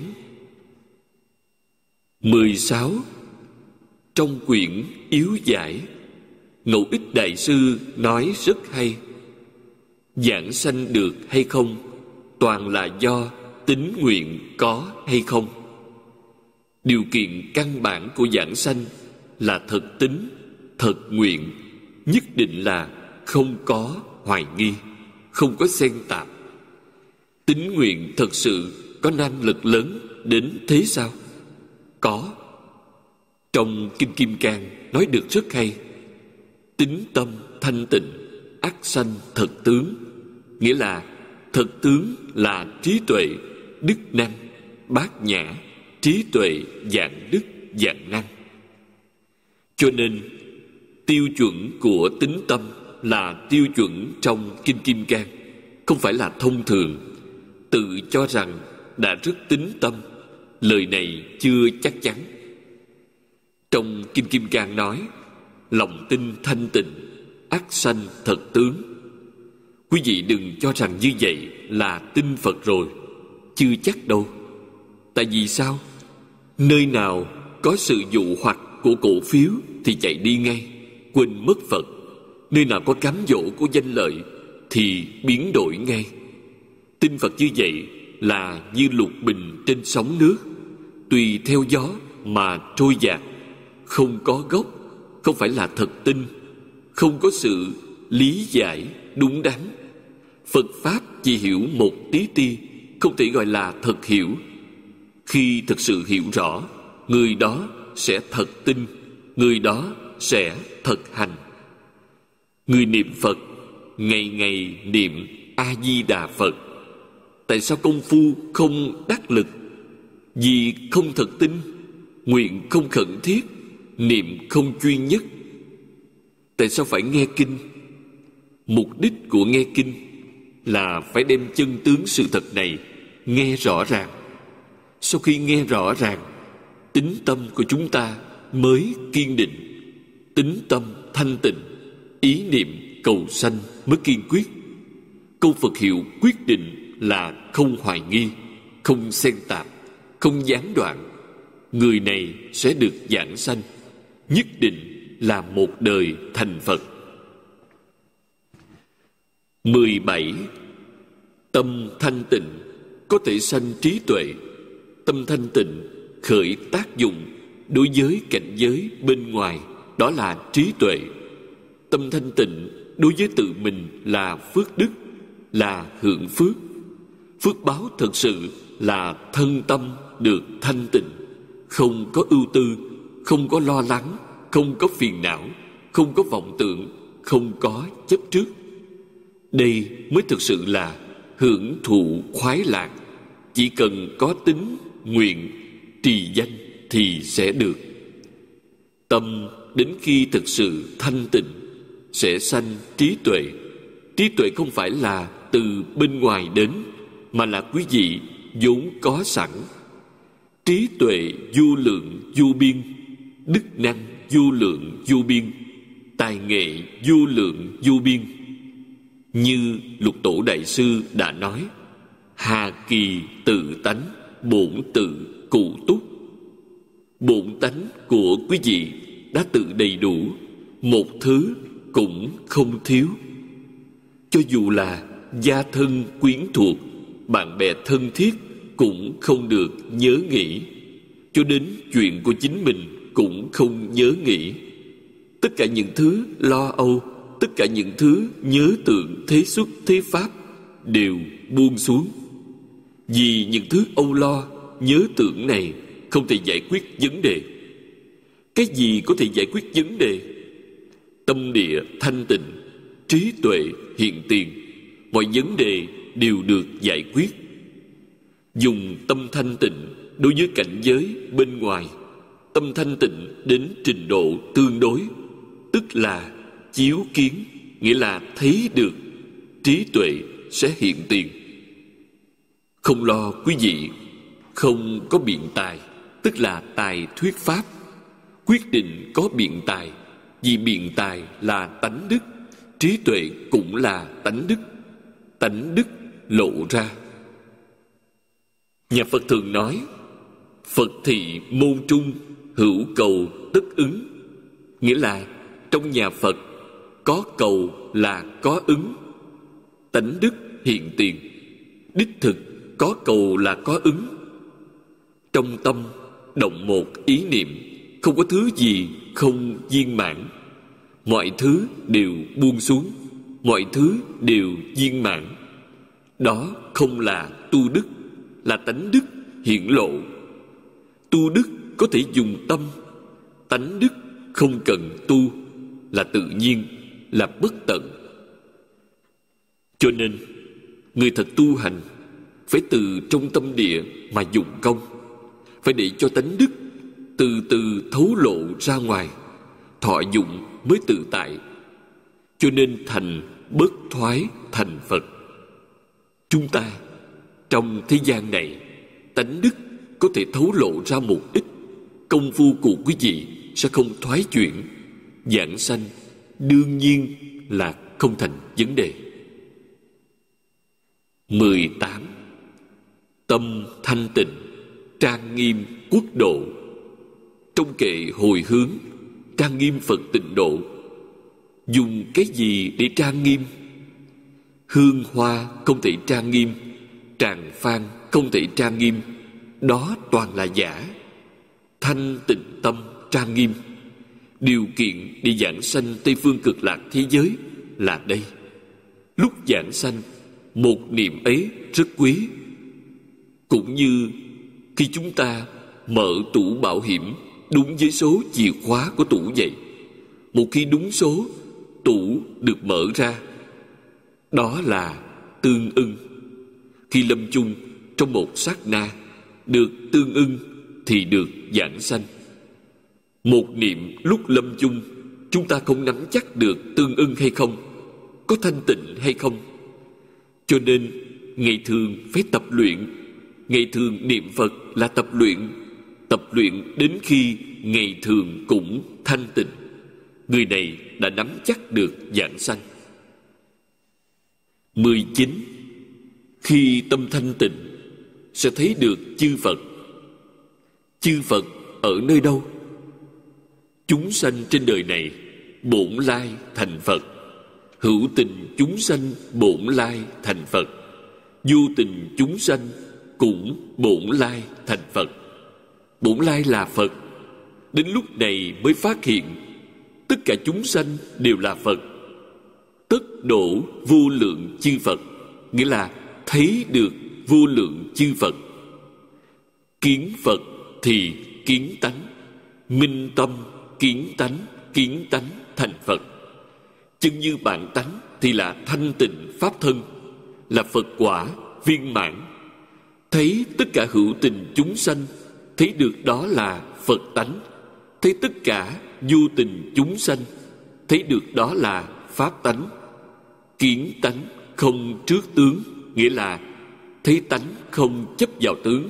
mười sáu. Trong quyển Yếu Giải, Ngẫu Ích Đại Sư nói rất hay: giảng sanh được hay không toàn là do tín nguyện có hay không. Điều kiện căn bản của giảng sanh là thật tín, thật nguyện, nhất định là không có hoài nghi, không có xen tạp. Tín nguyện thật sự có năng lực lớn đến thế sao? Có. Trong Kinh Kim Cang nói được rất hay: tín tâm thanh tịnh, ắt sanh thật tướng. Nghĩa là thật tướng là trí tuệ, đức năng, bát nhã, trí tuệ dạng đức dạng năng. Cho nên tiêu chuẩn của tín tâm là tiêu chuẩn trong Kinh Kim Cang, không phải là thông thường. Tự cho rằng đã rất tín tâm, lời này chưa chắc chắn. Trong Kinh Kim Cang nói: lòng tin thanh tịnh, ắt sanh thật tướng. Quý vị đừng cho rằng như vậy là tin Phật rồi, chưa chắc đâu. Tại vì sao? Nơi nào có sự dụ hoặc của cổ phiếu thì chạy đi ngay, quên mất Phật. Nơi nào có cám dỗ của danh lợi thì biến đổi ngay. Tin Phật như vậy là như lục bình trên sóng nước, tùy theo gió mà trôi dạt, không có gốc, không phải là thật tin, không có sự lý giải đúng đắn. Phật Pháp chỉ hiểu một tí ti, không thể gọi là thật hiểu. Khi thực sự hiểu rõ, người đó sẽ thật tin, người đó sẽ thật hành. Người niệm Phật, ngày ngày niệm A-di-đà Phật. Tại sao công phu không đắc lực? Vì không thật tin, nguyện không khẩn thiết, niệm không chuyên nhất. Tại sao phải nghe kinh? Mục đích của nghe kinh là phải đem chân tướng sự thật này nghe rõ ràng. Sau khi nghe rõ ràng, tín tâm của chúng ta mới kiên định, tín tâm thanh tịnh, ý niệm cầu sanh mới kiên quyết. Câu Phật hiệu quyết định là không hoài nghi, không xen tạp, không gián đoạn. Người này sẽ được giảng sanh, nhất định là một đời thành Phật. mười bảy. Tâm thanh tịnh có thể sanh trí tuệ. Tâm thanh tịnh khởi tác dụng đối với cảnh giới bên ngoài, đó là trí tuệ. Tâm thanh tịnh đối với tự mình là phước đức, là hưởng phước. Phước báo thật sự là thân tâm được thanh tịnh, không có ưu tư, không có lo lắng, không có phiền não, không có vọng tưởng, không có chấp trước. Đây mới thực sự là hưởng thụ khoái lạc. Chỉ cần có tính, nguyện, trì danh thì sẽ được. Tâm đến khi thực sự thanh tịnh sẽ sanh trí tuệ. Trí tuệ không phải là từ bên ngoài đến, mà là quý vị vốn có sẵn. Trí tuệ vô lượng vô biên, đức năng vô lượng vô biên, tài nghệ vô lượng vô biên. Như Lục Tổ Đại Sư đã nói: hà kỳ tự tánh, bổn tự cụ túc. Bổn tánh của quý vị đã tự đầy đủ, một thứ cũng không thiếu. Cho dù là gia thân quyến thuộc, bạn bè thân thiết cũng không được nhớ nghĩ. Cho đến chuyện của chính mình cũng không nhớ nghĩ. Tất cả những thứ lo âu, tất cả những thứ nhớ tượng thế xuất thế pháp đều buông xuống. Vì những thứ âu lo nhớ tưởng này không thể giải quyết vấn đề. Cái gì có thể giải quyết vấn đề? Tâm địa thanh tịnh, trí tuệ hiện tiền, mọi vấn đề đều được giải quyết. Dùng tâm thanh tịnh đối với cảnh giới bên ngoài, tâm thanh tịnh đến trình độ tương đối, tức là chiếu kiến, nghĩa là thấy được, trí tuệ sẽ hiện tiền. Không lo quý vị không có biện tài, tức là tài thuyết pháp. Quyết định có biện tài, vì biện tài là tánh đức, trí tuệ cũng là tánh đức. Tánh đức lộ ra. Nhà Phật thường nói, Phật thị môn trung, hữu cầu tất ứng. Nghĩa là trong nhà Phật có cầu là có ứng. Tánh đức hiện tiền, đích thực có cầu là có ứng. Trong tâm động một ý niệm, không có thứ gì không viên mãn. Mọi thứ đều buông xuống, mọi thứ đều viên mãn. Đó không là tu đức, là tánh đức hiển lộ. Tu đức có thể dùng tâm, tánh đức không cần tu, là tự nhiên, là bất tận. Cho nên người thật tu hành phải từ trong tâm địa mà dụng công, phải để cho tánh đức từ từ thấu lộ ra ngoài, thọ dụng mới tự tại. Cho nên thành bất thoái thành Phật. Chúng ta trong thế gian này, tánh đức có thể thấu lộ ra một ít, công phu của quý vị sẽ không thoái chuyển, giảng sanh đương nhiên là không thành vấn đề. mười tám. Tâm thanh tịnh, trang nghiêm quốc độ. Trong kệ hồi hướng, trang nghiêm Phật tịnh độ. Dùng cái gì để trang nghiêm? Hương hoa không thể trang nghiêm, tràng phan không thể trang nghiêm, đó toàn là giả. Thanh tịnh tâm trang nghiêm. Điều kiện để giảng sanh Tây Phương Cực Lạc thế giới là đây. Lúc giảng sanh, một niệm ấy rất quý. Cũng như khi chúng ta mở tủ bảo hiểm đúng với số chìa khóa của tủ vậy. Một khi đúng số, tủ được mở ra. Đó là tương ưng. Khi lâm chung trong một sát na, được tương ưng thì được giảng sanh. Một niệm lúc lâm chung, chúng ta không nắm chắc được tương ưng hay không, có thanh tịnh hay không. Cho nên ngày thường phải tập luyện. Ngày thường niệm Phật là tập luyện. Tập luyện đến khi ngày thường cũng thanh tịnh, người này đã nắm chắc được giảng sanh. mười chín. Khi tâm thanh tịnh sẽ thấy được chư Phật. Chư Phật ở nơi đâu? Chúng sanh trên đời này bổn lai thành Phật. Hữu tình chúng sanh bổn lai thành Phật. Vô tình chúng sanh cũng bổn lai thành Phật. Bổn lai là Phật. Đến lúc này mới phát hiện tất cả chúng sanh đều là Phật. Tất độ vô lượng chư Phật, nghĩa là thấy được vô lượng chư Phật. Kiến Phật thì kiến tánh. Minh tâm kiến tánh, kiến tánh thành Phật. Chân như bản tánh thì là thanh tịnh pháp thân, là Phật quả viên mãn. Thấy tất cả hữu tình chúng sanh, thấy được đó là Phật tánh. Thấy tất cả vô tình chúng sanh, thấy được đó là pháp tánh. Kiến tánh không trước tướng, nghĩa là thấy tánh không chấp vào tướng.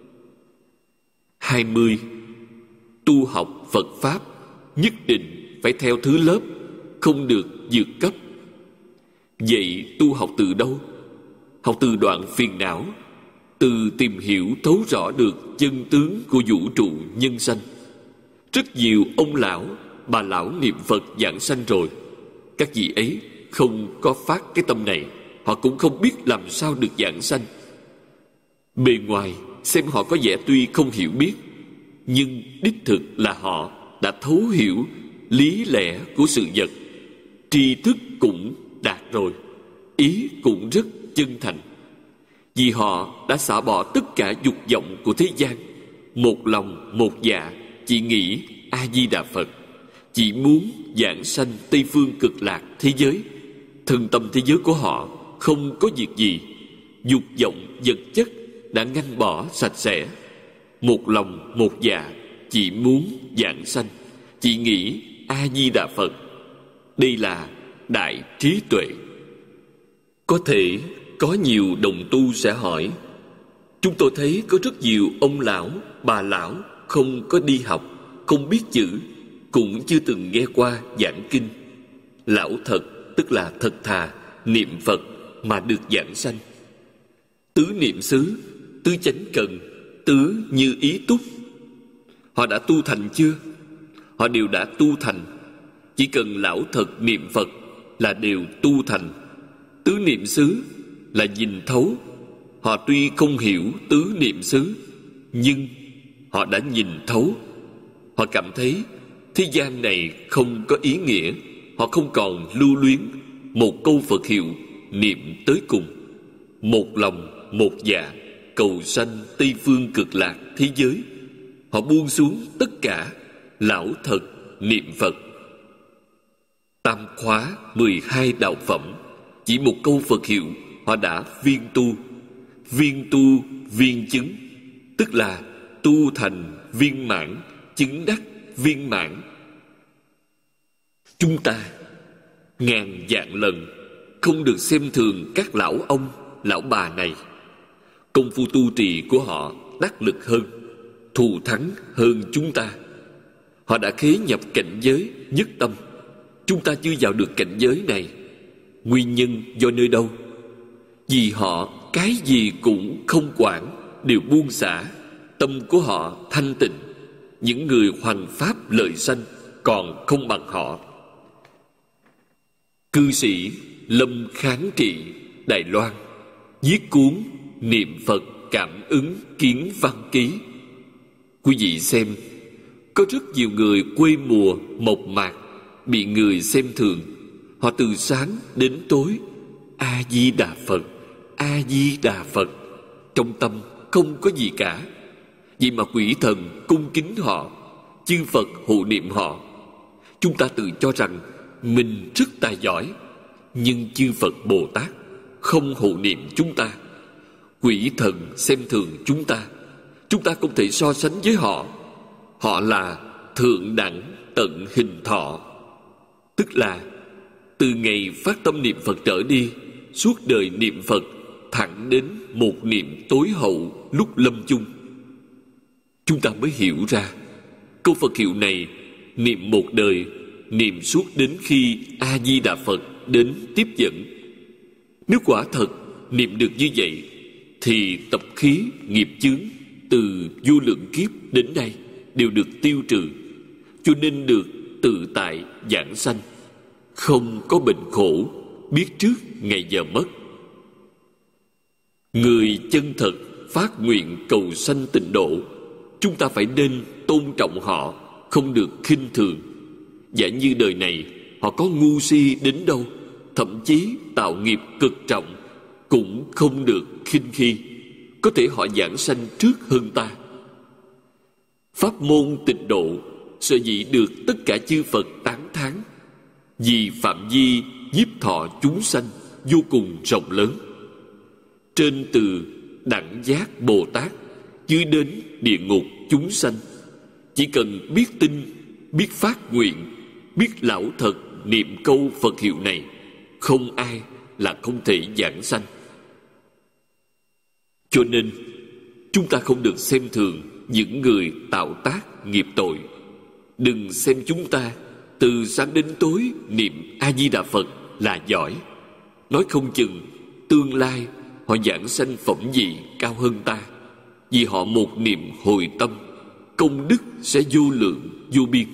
hai mươi. Tu học Phật Pháp nhất định phải theo thứ lớp, không được vượt cấp. Vậy tu học từ đâu? Học từ đoạn phiền não, từ tìm hiểu thấu rõ được chân tướng của vũ trụ nhân sanh. Rất nhiều ông lão, bà lão niệm Phật giảng sanh rồi. Các vị ấy không có phát cái tâm này, họ cũng không biết làm sao được giảng sanh. Bề ngoài xem họ có vẻ tuy không hiểu biết, nhưng đích thực là họ đã thấu hiểu lý lẽ của sự vật. Tri thức cũng đạt rồi, ý cũng rất chân thành. Vì họ đã xả bỏ tất cả dục vọng của thế gian, một lòng một dạ chỉ nghĩ A Di Đà Phật, chỉ muốn giảng sanh Tây Phương Cực Lạc thế giới. Thân tâm thế giới của họ không có việc gì, dục vọng vật chất đã ngăn bỏ sạch sẽ. Một lòng một dạ chỉ muốn giảng sanh, chỉ nghĩ A Di Đà Phật. Đây là đại trí tuệ. Có thể có nhiều đồng tu sẽ hỏi: chúng tôi thấy có rất nhiều ông lão, bà lão không có đi học, không biết chữ, cũng chưa từng nghe qua giảng kinh. Lão thật, tức là thật thà, niệm Phật mà được giảng sanh. Tứ niệm xứ, tứ chánh cần, tứ như ý túc, họ đã tu thành chưa? Họ đều đã tu thành. Chỉ cần lão thật niệm Phật là đều tu thành. Tứ niệm xứ là nhìn thấu. Họ tuy không hiểu tứ niệm xứ, nhưng họ đã nhìn thấu. Họ cảm thấy thế gian này không có ý nghĩa. Họ không còn lưu luyến một câu Phật hiệu niệm tới cùng. Một lòng một dạ cầu sanh Tây Phương Cực Lạc thế giới. Họ buông xuống tất cả, lão thật niệm Phật. Tam khóa mười hai đạo phẩm, chỉ một câu Phật hiệu họ đã viên tu. Viên tu viên chứng, tức là tu thành viên mãn, chứng đắc viên mãn. Chúng ta ngàn vạn lần không được xem thường các lão ông, lão bà này. Công phu tu trì của họ đắc lực hơn, thù thắng hơn chúng ta. Họ đã khế nhập cảnh giới nhất tâm. Chúng ta chưa vào được cảnh giới này. Nguyên nhân do nơi đâu? Vì họ cái gì cũng không quản, đều buông xả. Tâm của họ thanh tịnh. Những người hoằng pháp lợi sanh còn không bằng họ. Cư sĩ Lâm Kháng Trị, Đài Loan, viết cuốn Niệm Phật Cảm Ứng Kiến Văn Ký. Quý vị xem, có rất nhiều người quê mùa mộc mạc, bị người xem thường. Họ từ sáng đến tối A Di Đà Phật, A Di Đà Phật, trong tâm không có gì cả. Vậy mà quỷ thần cung kính họ, chư Phật hộ niệm họ. Chúng ta tự cho rằng mình rất tài giỏi, nhưng chư Phật Bồ Tát không hộ niệm chúng ta. Quỷ thần xem thường chúng ta. Chúng ta không thể so sánh với họ. Họ là thượng đẳng tận hình thọ, tức là từ ngày phát tâm niệm Phật trở đi, suốt đời niệm Phật, thẳng đến một niệm tối hậu lúc lâm chung. Chúng ta mới hiểu ra câu Phật hiệu này niệm một đời, niệm suốt đến khi A Di Đà Phật đến tiếp dẫn. Nếu quả thật niệm được như vậy, thì tập khí nghiệp chướng từ vô lượng kiếp đến nay đều được tiêu trừ, cho nên được tự tại giảng sanh, không có bệnh khổ, biết trước ngày giờ mất. Người chân thật phát nguyện cầu sanh tịnh độ, chúng ta phải nên tôn trọng họ, không được khinh thường. Giả như đời này họ có ngu si đến đâu, thậm chí tạo nghiệp cực trọng, cũng không được khinh khi. Có thể họ giảng sanh trước hơn ta. Pháp môn tịnh độ sở dĩ được tất cả chư Phật tán thán, vì phạm vi nhiếp thọ chúng sanh vô cùng rộng lớn. Trên từ đẳng giác Bồ Tát, dưới đến địa ngục chúng sanh, chỉ cần biết tin, biết phát nguyện, biết lão thật niệm câu Phật hiệu này, không ai là không thể giảng sanh. Cho nên chúng ta không được xem thường những người tạo tác nghiệp tội. Đừng xem chúng ta từ sáng đến tối niệm A Di Đà Phật là giỏi. Nói không chừng tương lai họ giảng sanh phẩm vị cao hơn ta. Vì họ một niệm hồi tâm, công đức sẽ vô lượng vô biên.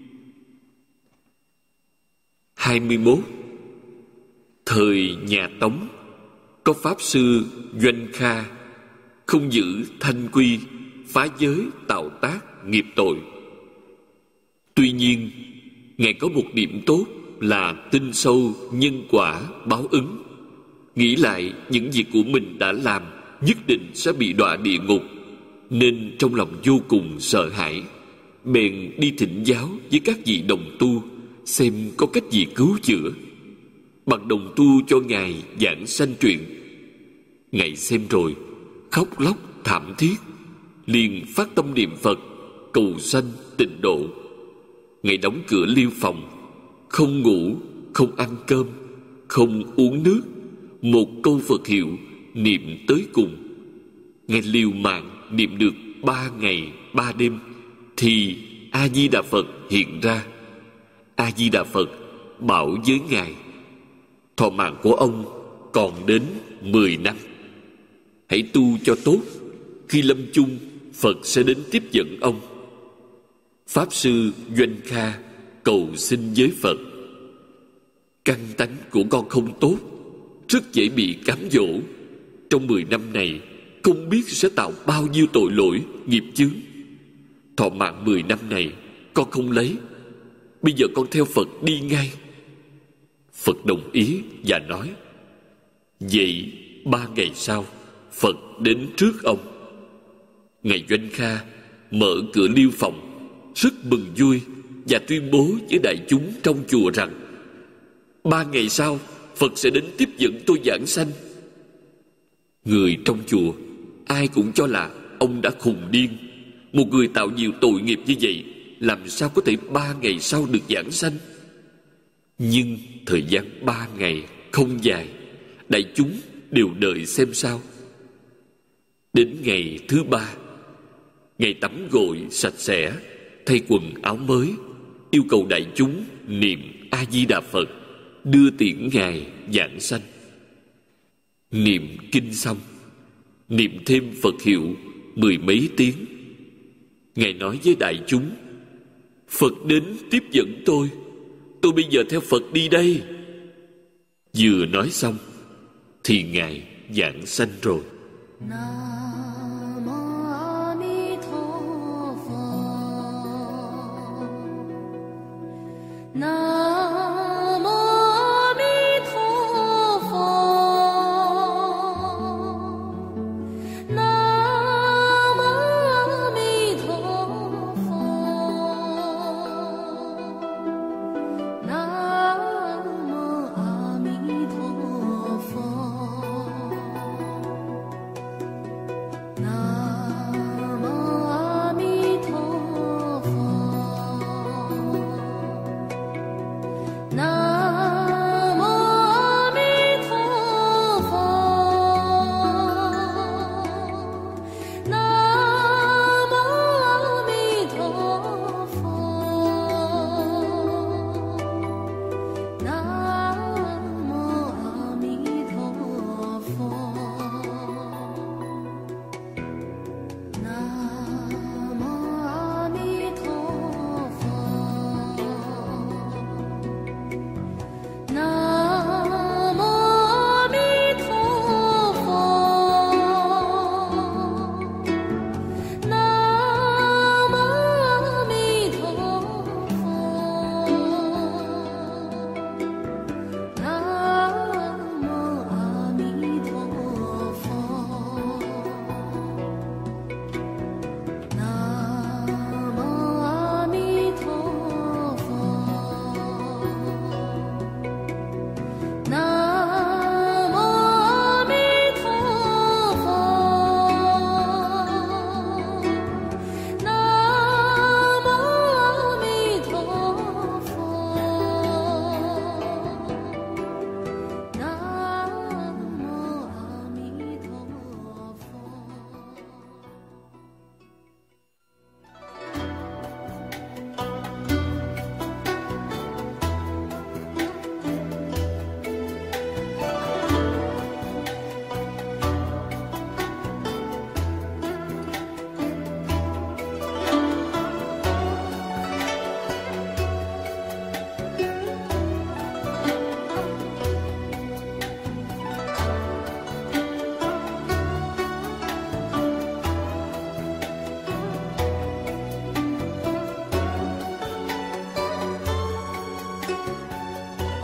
hai mươi mốt. Thời nhà Tống, có Pháp Sư Doanh Kha không giữ thanh quy, phá giới tạo tác nghiệp tội. Tuy nhiên, Ngài có một điểm tốt là tin sâu nhân quả báo ứng. Nghĩ lại những việc của mình đã làm nhất định sẽ bị đọa địa ngục, nên trong lòng vô cùng sợ hãi, bèn đi thỉnh giáo với các vị đồng tu xem có cách gì cứu chữa. Bậc đồng tu cho ngài giảng sanh truyện. Ngài xem rồi khóc lóc thảm thiết, liền phát tâm niệm Phật cầu sanh tịnh độ. Ngài đóng cửa liêu phòng, không ngủ, không ăn cơm, không uống nước, một câu Phật hiệu niệm tới cùng. Ngài liều mạng niệm được ba ngày ba đêm thì A Di Đà Phật hiện ra. A Di Đà Phật bảo với ngài: thọ mạng của ông còn đến mười năm, hãy tu cho tốt, khi lâm chung Phật sẽ đến tiếp dẫn ông. Pháp sư Doanh Kha cầu xin với Phật: căn tánh của con không tốt, rất dễ bị cám dỗ. Trong mười năm này không biết sẽ tạo bao nhiêu tội lỗi nghiệp chướng. Thọ mạng mười năm này con không lấy, bây giờ con theo Phật đi ngay. Phật đồng ý và nói: vậy ba ngày sau Phật đến trước ông. Ngài Doanh Kha mở cửa liêu phòng, rất mừng vui và tuyên bố với đại chúng trong chùa rằng: ba ngày sau Phật sẽ đến tiếp dẫn tôi giảng sanh. Người trong chùa ai cũng cho là ông đã khùng điên. Một người tạo nhiều tội nghiệp như vậy làm sao có thể ba ngày sau được giảng sanh? Nhưng thời gian ba ngày không dài, đại chúng đều đợi xem sao. Đến ngày thứ ba, Ngài tắm gội sạch sẽ, thay quần áo mới, yêu cầu đại chúng niệm A Di Đà Phật, đưa tiễn Ngài giảng sanh. Niệm kinh xong, niệm thêm Phật hiệu mười mấy tiếng. Ngài nói với đại chúng: Phật đến tiếp dẫn tôi, tôi bây giờ theo Phật đi đây. Vừa nói xong thì Ngài giảng sanh rồi.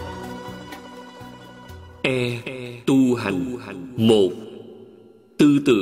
E. Tu hành. Một. Tư tưởng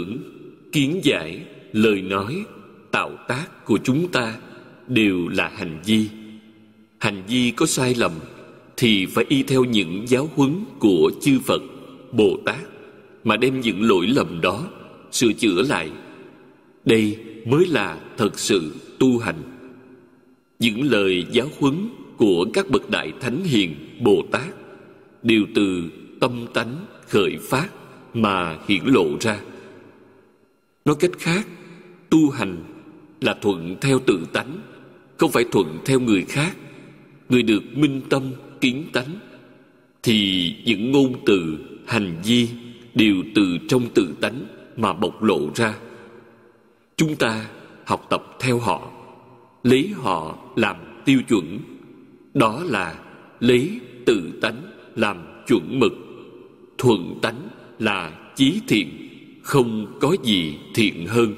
kiến giải, lời nói, tạo tác của chúng ta đều là hành vi. Hành vi có sai lầm thì phải y theo những giáo huấn của chư Phật, Bồ Tát mà đem những lỗi lầm đó sửa chữa lại. Đây mới là thật sự tu hành. Những lời giáo huấn của các bậc đại thánh hiền Bồ Tát đều từ tâm tánh khởi phát mà hiển lộ ra. Nói cách khác, tu hành là thuận theo tự tánh, không phải thuận theo người khác. Người được minh tâm kiến tánh thì những ngôn từ, hành vi đều từ trong tự tánh mà bộc lộ ra. Chúng ta học tập theo họ, lấy họ làm tiêu chuẩn. Đó là lấy tự tánh làm chuẩn mực. Thuận tánh là chí thiện, không có gì thiện hơn.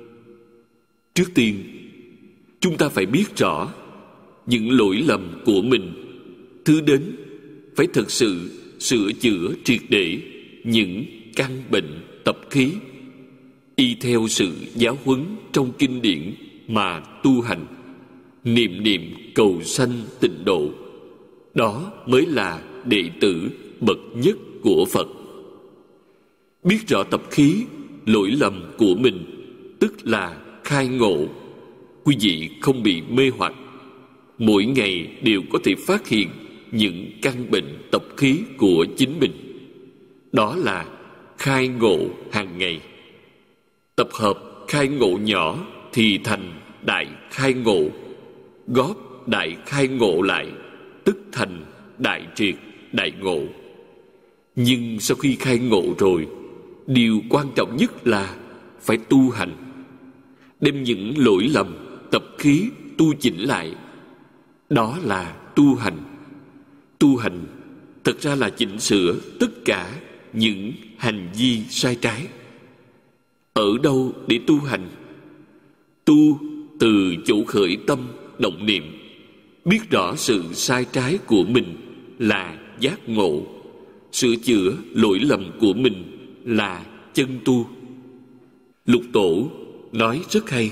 Trước tiên, chúng ta phải biết rõ những lỗi lầm của mình. Thứ đến, phải thực sự sửa chữa triệt để những căn bệnh tập khí, y theo sự giáo huấn trong kinh điển mà tu hành, niệm niệm cầu sanh tịnh độ. Đó mới là đệ tử bậc nhất của Phật. Biết rõ tập khí, lỗi lầm của mình, tức là khai ngộ. Quý vị không bị mê hoặc. Mỗi ngày đều có thể phát hiện những căn bệnh tập khí của chính mình. Đó là khai ngộ hàng ngày. Tập hợp khai ngộ nhỏ thì thành đại khai ngộ. Góp đại khai ngộ lại, tức thành đại triệt, đại ngộ. Nhưng sau khi khai ngộ rồi, điều quan trọng nhất là phải tu hành. Đem những lỗi lầm, tập khí tu chỉnh lại. Đó là tu hành. Tu hành thật ra là chỉnh sửa tất cả những hành vi sai trái. Ở đâu để tu hành? Tu từ chỗ khởi tâm, động niệm. Biết rõ sự sai trái của mình là giác ngộ. Sửa chữa lỗi lầm của mình là chân tu. Lục Tổ nói rất hay: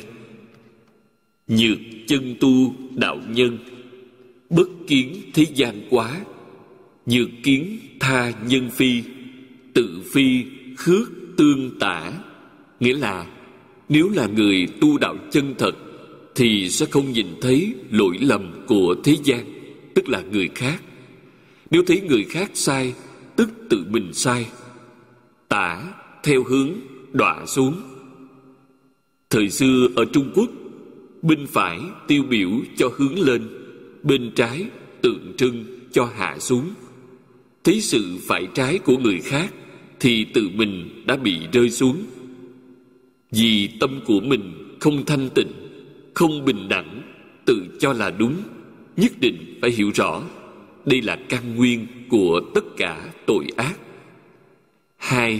nhược chân tu đạo nhân, bất kiến thế gian quá. Nhược kiến tha nhân phi, tự phi khước tương tả. Nghĩa là nếu là người tu đạo chân thật thì sẽ không nhìn thấy lỗi lầm của thế gian, tức là người khác. Nếu thấy người khác sai, tức tự mình sai. Tả theo hướng đọa xuống. Thời xưa ở Trung Quốc, bên phải tiêu biểu cho hướng lên, bên trái tượng trưng cho hạ xuống. Thấy sự phải trái của người khác thì tự mình đã bị rơi xuống. Vì tâm của mình không thanh tịnh, không bình đẳng, tự cho là đúng, nhất định phải hiểu rõ đây là căn nguyên của tất cả tội ác. Hai,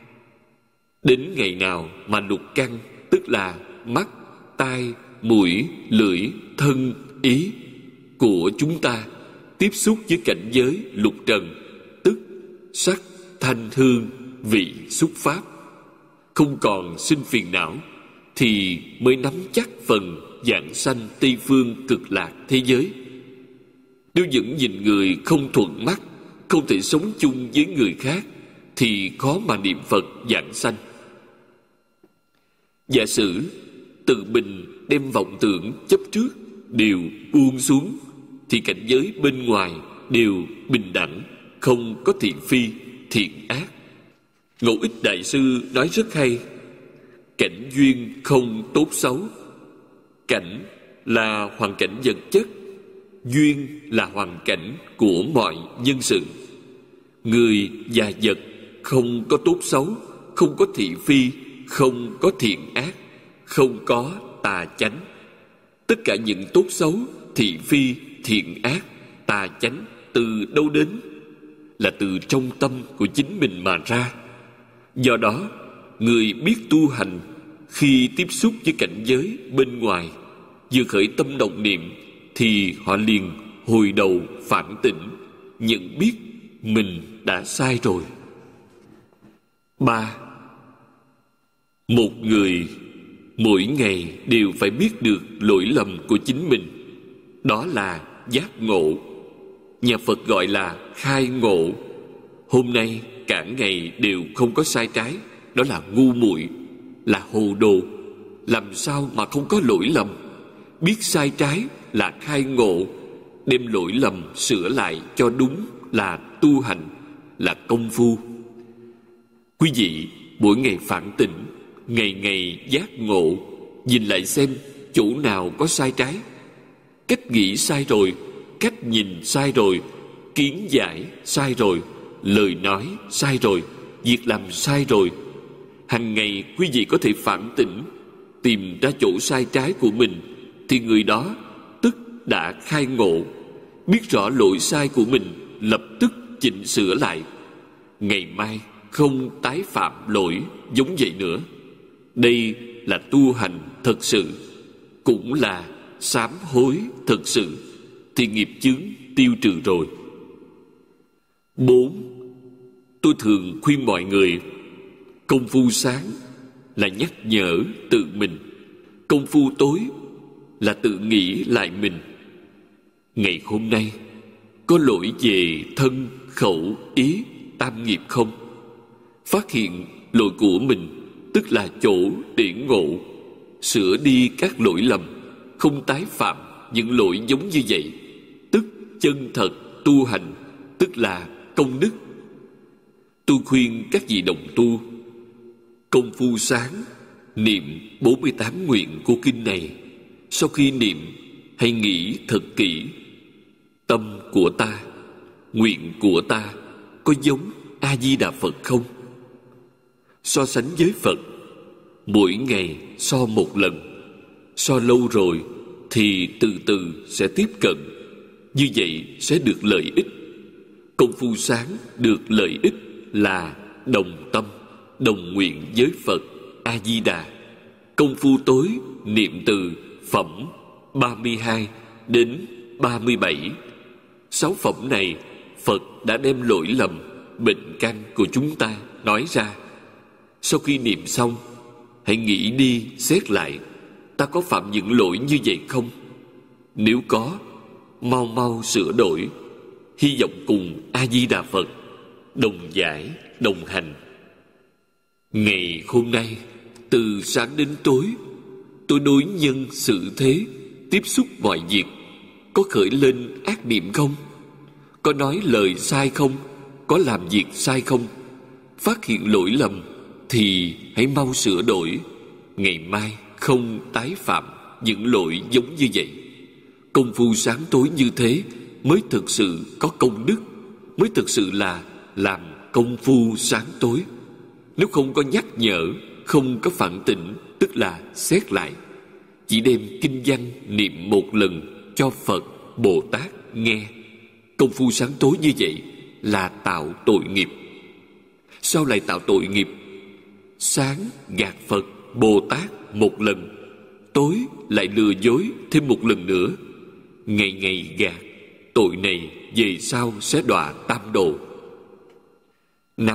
đến ngày nào mà lục căn, tức là mắt, tai, mũi, lưỡi, thân, ý của chúng ta tiếp xúc với cảnh giới lục trần, tức sắc, thanh, hương, vị, xúc, pháp, không còn sinh phiền não, thì mới nắm chắc phần vãng sanh Tây Phương cực lạc thế giới. Nếu vẫn nhìn người không thuận mắt, không thể sống chung với người khác, thì khó mà niệm Phật vãng sanh. Giả sử tự mình đem vọng tưởng chấp trước đều buông xuống, thì cảnh giới bên ngoài đều bình đẳng, không có thiện phi, thiện ác. Ngẫu Ích Đại Sư nói rất hay: cảnh duyên không tốt xấu. Cảnh là hoàn cảnh vật chất, duyên là hoàn cảnh của mọi nhân sự. Người và vật không có tốt xấu, không có thị phi, không có thiện ác, không có tà chánh. Tất cả những tốt xấu, thị phi, thiện ác, tà chánh từ đâu đến? Là từ trong tâm của chính mình mà ra. Do đó, người biết tu hành khi tiếp xúc với cảnh giới bên ngoài, vừa khởi tâm động niệm thì họ liền hồi đầu phản tỉnh, nhận biết mình đã sai rồi. Ba, Một người mỗi ngày đều phải biết được lỗi lầm của chính mình. Đó là giác ngộ. Nhà Phật gọi là khai ngộ. Hôm nay cả ngày đều không có sai trái, đó là ngu muội, là hồ đồ. Làm sao mà không có lỗi lầm? Biết sai trái là khai ngộ, đem lỗi lầm sửa lại cho đúng là tu hành, là công phu. Quý vị mỗi ngày phản tỉnh, ngày ngày giác ngộ, nhìn lại xem chỗ nào có sai trái. Cách nghĩ sai rồi, cách nhìn sai rồi, kiến giải sai rồi, lời nói sai rồi, việc làm sai rồi. Hằng ngày quý vị có thể phản tỉnh, tìm ra chỗ sai trái của mình, thì người đó tức đã khai ngộ. Biết rõ lỗi sai của mình, lập tức chỉnh sửa lại, ngày mai không tái phạm lỗi giống vậy nữa. Đây là tu hành thật sự, cũng là sám hối thật sự, thì nghiệp chướng tiêu trừ rồi. Bốn, tôi thường khuyên mọi người, công phu sáng là nhắc nhở tự mình, công phu tối là tự nghĩ lại mình. Ngày hôm nay có lỗi về thân, khẩu, ý, tam nghiệp không? Phát hiện lỗi của mình, tức là chỗ để ngộ, sửa đi các lỗi lầm, không tái phạm những lỗi giống như vậy, tức chân thật tu hành, tức là công đức. Tôi khuyên các vị đồng tu, công phu sáng, niệm bốn mươi tám nguyện của kinh này. Sau khi niệm, hãy nghĩ thật kỹ, tâm của ta, nguyện của ta có giống A-di-đà Phật không? So sánh với Phật, mỗi ngày so một lần. So lâu rồi thì từ từ sẽ tiếp cận. Như vậy sẽ được lợi ích. Công phu sáng được lợi ích là đồng tâm, đồng nguyện với Phật A-di-đà. Công phu tối niệm từ phẩm ba mươi hai đến ba mươi bảy. Sáu phẩm này Phật đã đem lỗi lầm, bệnh căn của chúng ta nói ra. Sau khi niệm xong, hãy nghĩ đi xét lại, ta có phạm những lỗi như vậy không? Nếu có, mau mau sửa đổi. Hy vọng cùng A-di-đà Phật đồng giải, đồng hành. Ngày hôm nay, từ sáng đến tối, tôi đối nhân xử thế, tiếp xúc mọi việc, có khởi lên ác niệm không? Có nói lời sai không? Có làm việc sai không? Phát hiện lỗi lầm thì hãy mau sửa đổi, ngày mai không tái phạm những lỗi giống như vậy. Công phu sáng tối như thế mới thực sự có công đức, mới thực sự là làm công phu sáng tối. Nếu không có nhắc nhở, không có phản tỉnh, tức là xét lại, chỉ đem kinh văn niệm một lần cho Phật, Bồ Tát nghe, công phu sáng tối như vậy là tạo tội nghiệp. Sao lại tạo tội nghiệp? Sáng gạt Phật, Bồ Tát một lần, tối lại lừa dối thêm một lần nữa. Ngày ngày gạt, tội này về sau sẽ đọa tam đồ. Năm,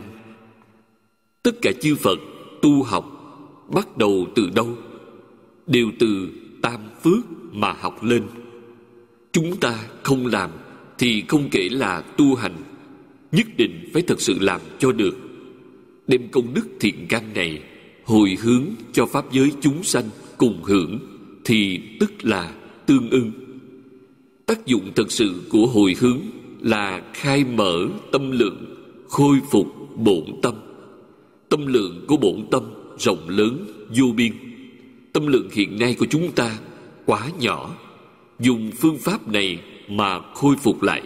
tất cả chư Phật tu học bắt đầu từ đâu? Đều từ tam phước mà học lên. Chúng ta không làm thì không kể là tu hành, nhất định phải thật sự làm cho được. Đem công đức thiện căn này hồi hướng cho pháp giới chúng sanh cùng hưởng, thì tức là tương ưng. Tác dụng thực sự của hồi hướng là khai mở tâm lượng, khôi phục bổn tâm. Tâm lượng của bổn tâm rộng lớn vô biên. Tâm lượng hiện nay của chúng ta quá nhỏ, dùng phương pháp này mà khôi phục lại.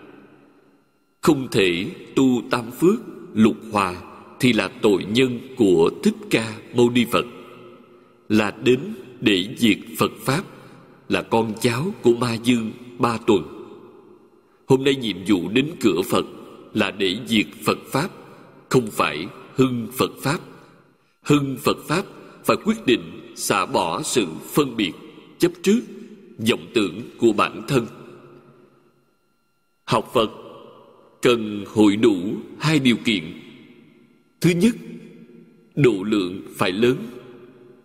Không thể tu tam phước lục hòa thì là tội nhân của Thích Ca Mâu Ni Phật, là đến để diệt Phật Pháp, là con cháu của Ma Dương Ba Tuần. Hôm nay nhiệm vụ đến cửa Phật là để diệt Phật Pháp, không phải hưng Phật Pháp. Hưng Phật Pháp phải quyết định xả bỏ sự phân biệt, chấp trước, vọng tưởng của bản thân. Học Phật cần hội đủ hai điều kiện. Thứ nhất, độ lượng phải lớn,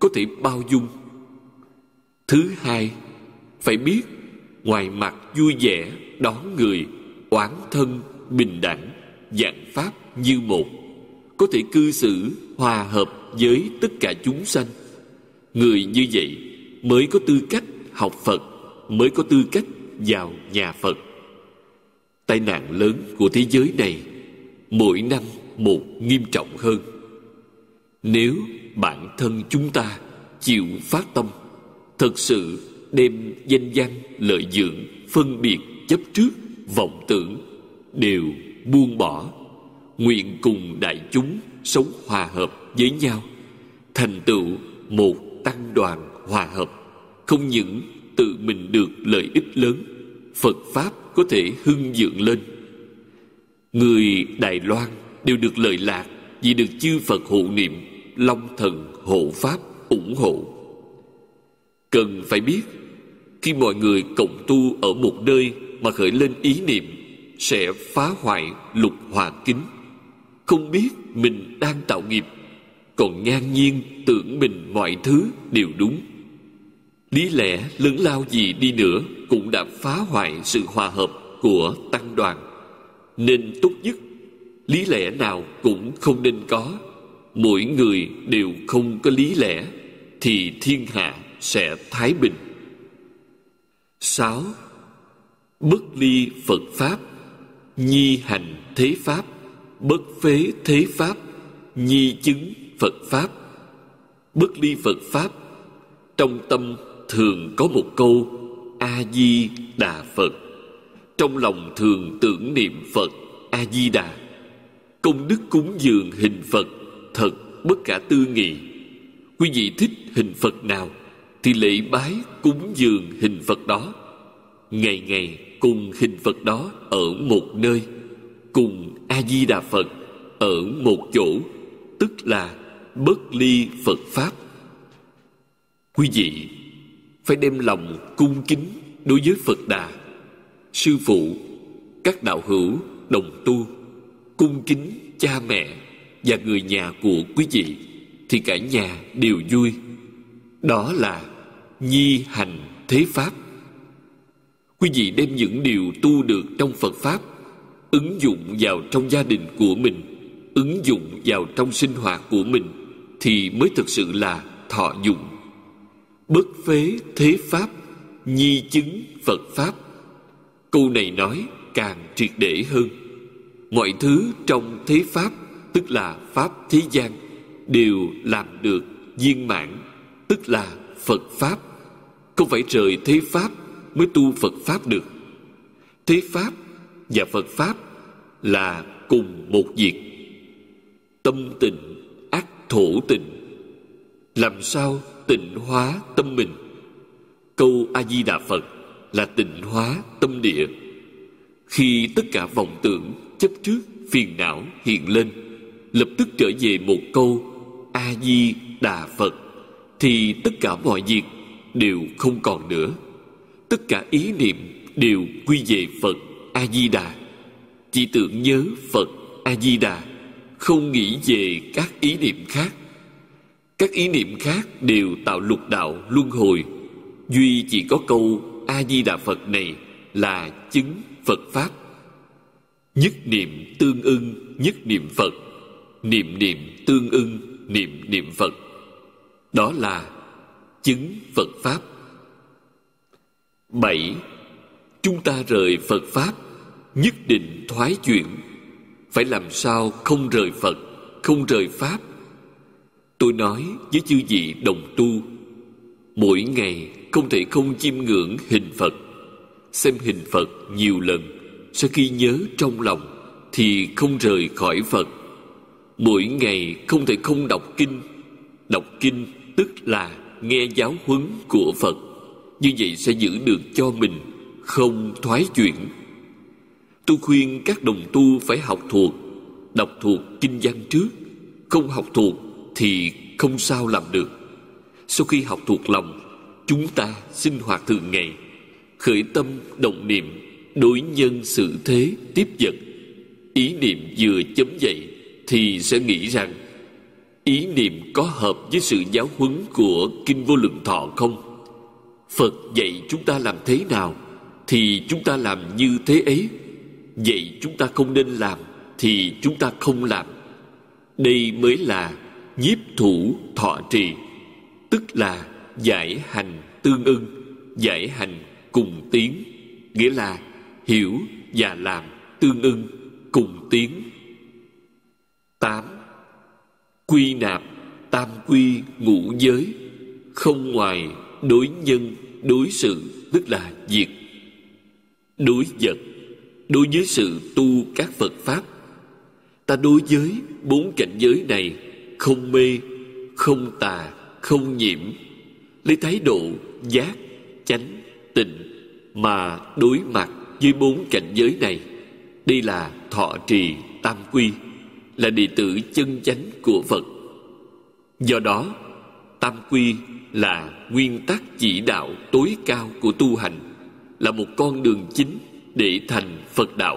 có thể bao dung. Thứ hai, phải biết ngoài mặt vui vẻ đón người, oán thân bình đẳng, vạn pháp như một, có thể cư xử hòa hợp với tất cả chúng sanh. Người như vậy mới có tư cách học Phật, mới có tư cách vào nhà Phật. Tai nạn lớn của thế giới này mỗi năm một nghiêm trọng hơn. Nếu bản thân chúng ta chịu phát tâm, thật sự đem danh văn, lợi dưỡng, phân biệt, chấp trước, vọng tưởng đều buông bỏ, nguyện cùng đại chúng sống hòa hợp với nhau, thành tựu một tăng đoàn hòa hợp, không những tự mình được lợi ích lớn, Phật Pháp có thể hưng vượng lên. Người Đài Loan đều được lợi lạc vì được chư Phật hộ niệm, Long Thần hộ Pháp ủng hộ. Cần phải biết, khi mọi người cộng tu ở một nơi mà khởi lên ý niệm sẽ phá hoại lục hòa kính, không biết mình đang tạo nghiệp, còn ngang nhiên tưởng mình mọi thứ đều đúng. Lý lẽ lớn lao gì đi nữa cũng đã phá hoại sự hòa hợp của tăng đoàn. Nên tốt nhất, lý lẽ nào cũng không nên có. Mỗi người đều không có lý lẽ, thì thiên hạ sẽ thái bình. Sáu, bất ly Phật Pháp, nhi hành thế Pháp, bất phế thế Pháp, nhi chứng Phật Pháp. Bất ly Phật Pháp, trong tâm thường có một câu A-di-đà Phật. Trong lòng thường tưởng niệm Phật A-di-đà. Công đức cúng dường hình Phật thật bất khả tư nghị. Quý vị thích hình Phật nào thì lễ bái cúng dường hình Phật đó. Ngày ngày cùng hình Phật đó ở một nơi, cùng A-di-đà Phật ở một chỗ, tức là bất ly Phật Pháp. Quý vị phải đem lòng cung kính đối với Phật Đà, sư phụ, các đạo hữu đồng tu, cung kính cha mẹ và người nhà của quý vị, thì cả nhà đều vui. Đó là nhi hành thế Pháp. Quý vị đem những điều tu được trong Phật Pháp ứng dụng vào trong gia đình của mình, ứng dụng vào trong sinh hoạt của mình, thì mới thực sự là thọ dụng. Bất phế thế Pháp, nhi chứng Phật Pháp. Câu này nói càng triệt để hơn. Mọi thứ trong thế Pháp, tức là Pháp thế gian, đều làm được viên mãn, tức là Phật Pháp. Không phải rời thế Pháp mới tu Phật Pháp được. Thế Pháp và Phật Pháp là cùng một việc. Tâm tịnh ắt thổ tịnh. Làm sao tịnh hóa tâm mình? Câu A-di-đà Phật là tịnh hóa tâm địa. Khi tất cả vọng tưởng, chấp trước, phiền não hiện lên, lập tức trở về một câu A-di-đà Phật, thì tất cả mọi việc đều không còn nữa. Tất cả ý niệm đều quy về Phật A-di-đà. Chỉ tưởng nhớ Phật A-di-đà, không nghĩ về các ý niệm khác. Các ý niệm khác đều tạo lục đạo luân hồi. Duy chỉ có câu A-di-đà Phật này là chứng Phật Pháp. Nhất niệm tương ưng nhất niệm Phật, niệm niệm tương ưng niệm niệm Phật. Đó là chứng Phật Pháp. Bảy, chúng ta rời Phật Pháp nhất định thoái chuyển. Phải làm sao không rời Phật, không rời Pháp? Tôi nói với chư vị đồng tu, mỗi ngày không thể không chiêm ngưỡng hình Phật. Xem hình Phật nhiều lần, sau khi nhớ trong lòng thì không rời khỏi Phật. Mỗi ngày không thể không đọc kinh. Đọc kinh tức là nghe giáo huấn của Phật. Như vậy sẽ giữ được cho mình không thoái chuyển. Tôi khuyên các đồng tu phải học thuộc, đọc thuộc kinh văn trước. Không học thuộc thì không sao làm được. Sau khi học thuộc lòng, chúng ta sinh hoạt thường ngày, khởi tâm động niệm, đối nhân xử thế tiếp vật. Ý niệm vừa chấm dậy thì sẽ nghĩ rằng ý niệm có hợp với sự giáo huấn của Kinh Vô Lượng Thọ không? Phật dạy chúng ta làm thế nào thì chúng ta làm như thế ấy. Dạy chúng ta không nên làm thì chúng ta không làm. Đây mới là nhiếp thủ thọ trì, tức là giải hành tương ưng, giải hành cùng tiến, nghĩa là hiểu và làm tương ưng cùng tiến. Tám. Quy nạp tam quy ngũ giới, không ngoài đối nhân đối sự, tức là việc. Đối vật, đối với sự tu các Phật Pháp. Ta đối với bốn cảnh giới này không mê, không tà, không nhiễm, lấy thái độ giác, chánh, tịnh mà đối mặt với bốn cảnh giới này. Đây là thọ trì tam quy, là đệ tử chân chánh của Phật. Do đó, tam quy là nguyên tắc chỉ đạo tối cao của tu hành, là một con đường chính để thành Phật đạo.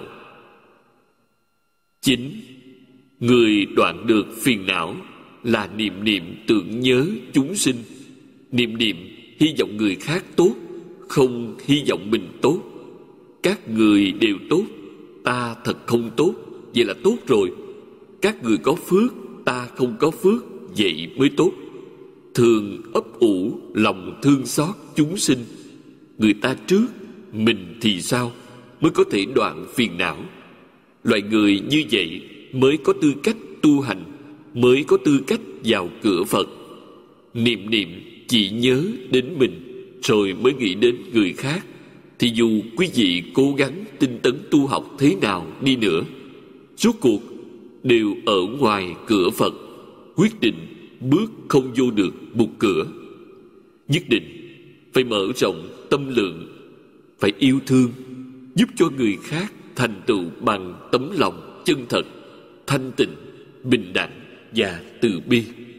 Chín. Người đoạn được phiền não là niệm niệm tưởng nhớ chúng sinh, niệm niệm hy vọng người khác tốt, không hy vọng mình tốt. Các người đều tốt, ta thật không tốt, vậy là tốt rồi. Các người có phước, ta không có phước, vậy mới tốt. Thường ấp ủ lòng thương xót chúng sinh. Người ta trước, mình thì sao, mới có thể đoạn phiền não. Loại người như vậy mới có tư cách tu hành, mới có tư cách vào cửa Phật. Niệm niệm chỉ nhớ đến mình, rồi mới nghĩ đến người khác, thì dù quý vị cố gắng tinh tấn tu học thế nào đi nữa, rốt cuộc đều ở ngoài cửa Phật, quyết định bước không vô được một cửa. Nhất định phải mở rộng tâm lượng, phải yêu thương, giúp cho người khác thành tựu bằng tấm lòng chân thật, thanh tịnh, bình đẳng và từ bi.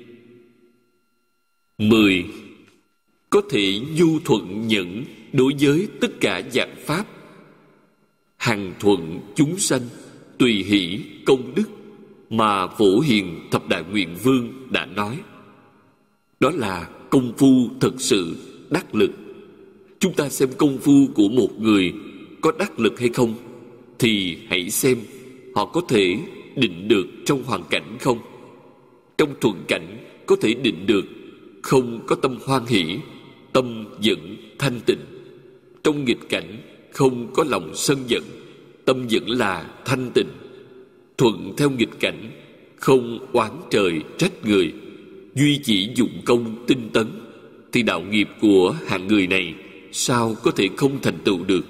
Mười. Có thể nhu thuận nhẫn đối với tất cả dạng pháp, hằng thuận chúng sanh, tùy hỷ công đức mà Phổ Hiền Thập Đại Nguyện Vương đã nói. Đó là công phu thực sự đắc lực. Chúng ta xem công phu của một người có đắc lực hay không, thì hãy xem họ có thể định được trong hoàn cảnh không. Trong thuận cảnh có thể định được, không có tâm hoan hỷ, tâm giận thanh tịnh. Trong nghịch cảnh không có lòng sân giận, tâm vẫn là thanh tịnh. Thuận theo nghịch cảnh, không oán trời trách người, duy chỉ dụng công tinh tấn, thì đạo nghiệp của hạng người này sao có thể không thành tựu được.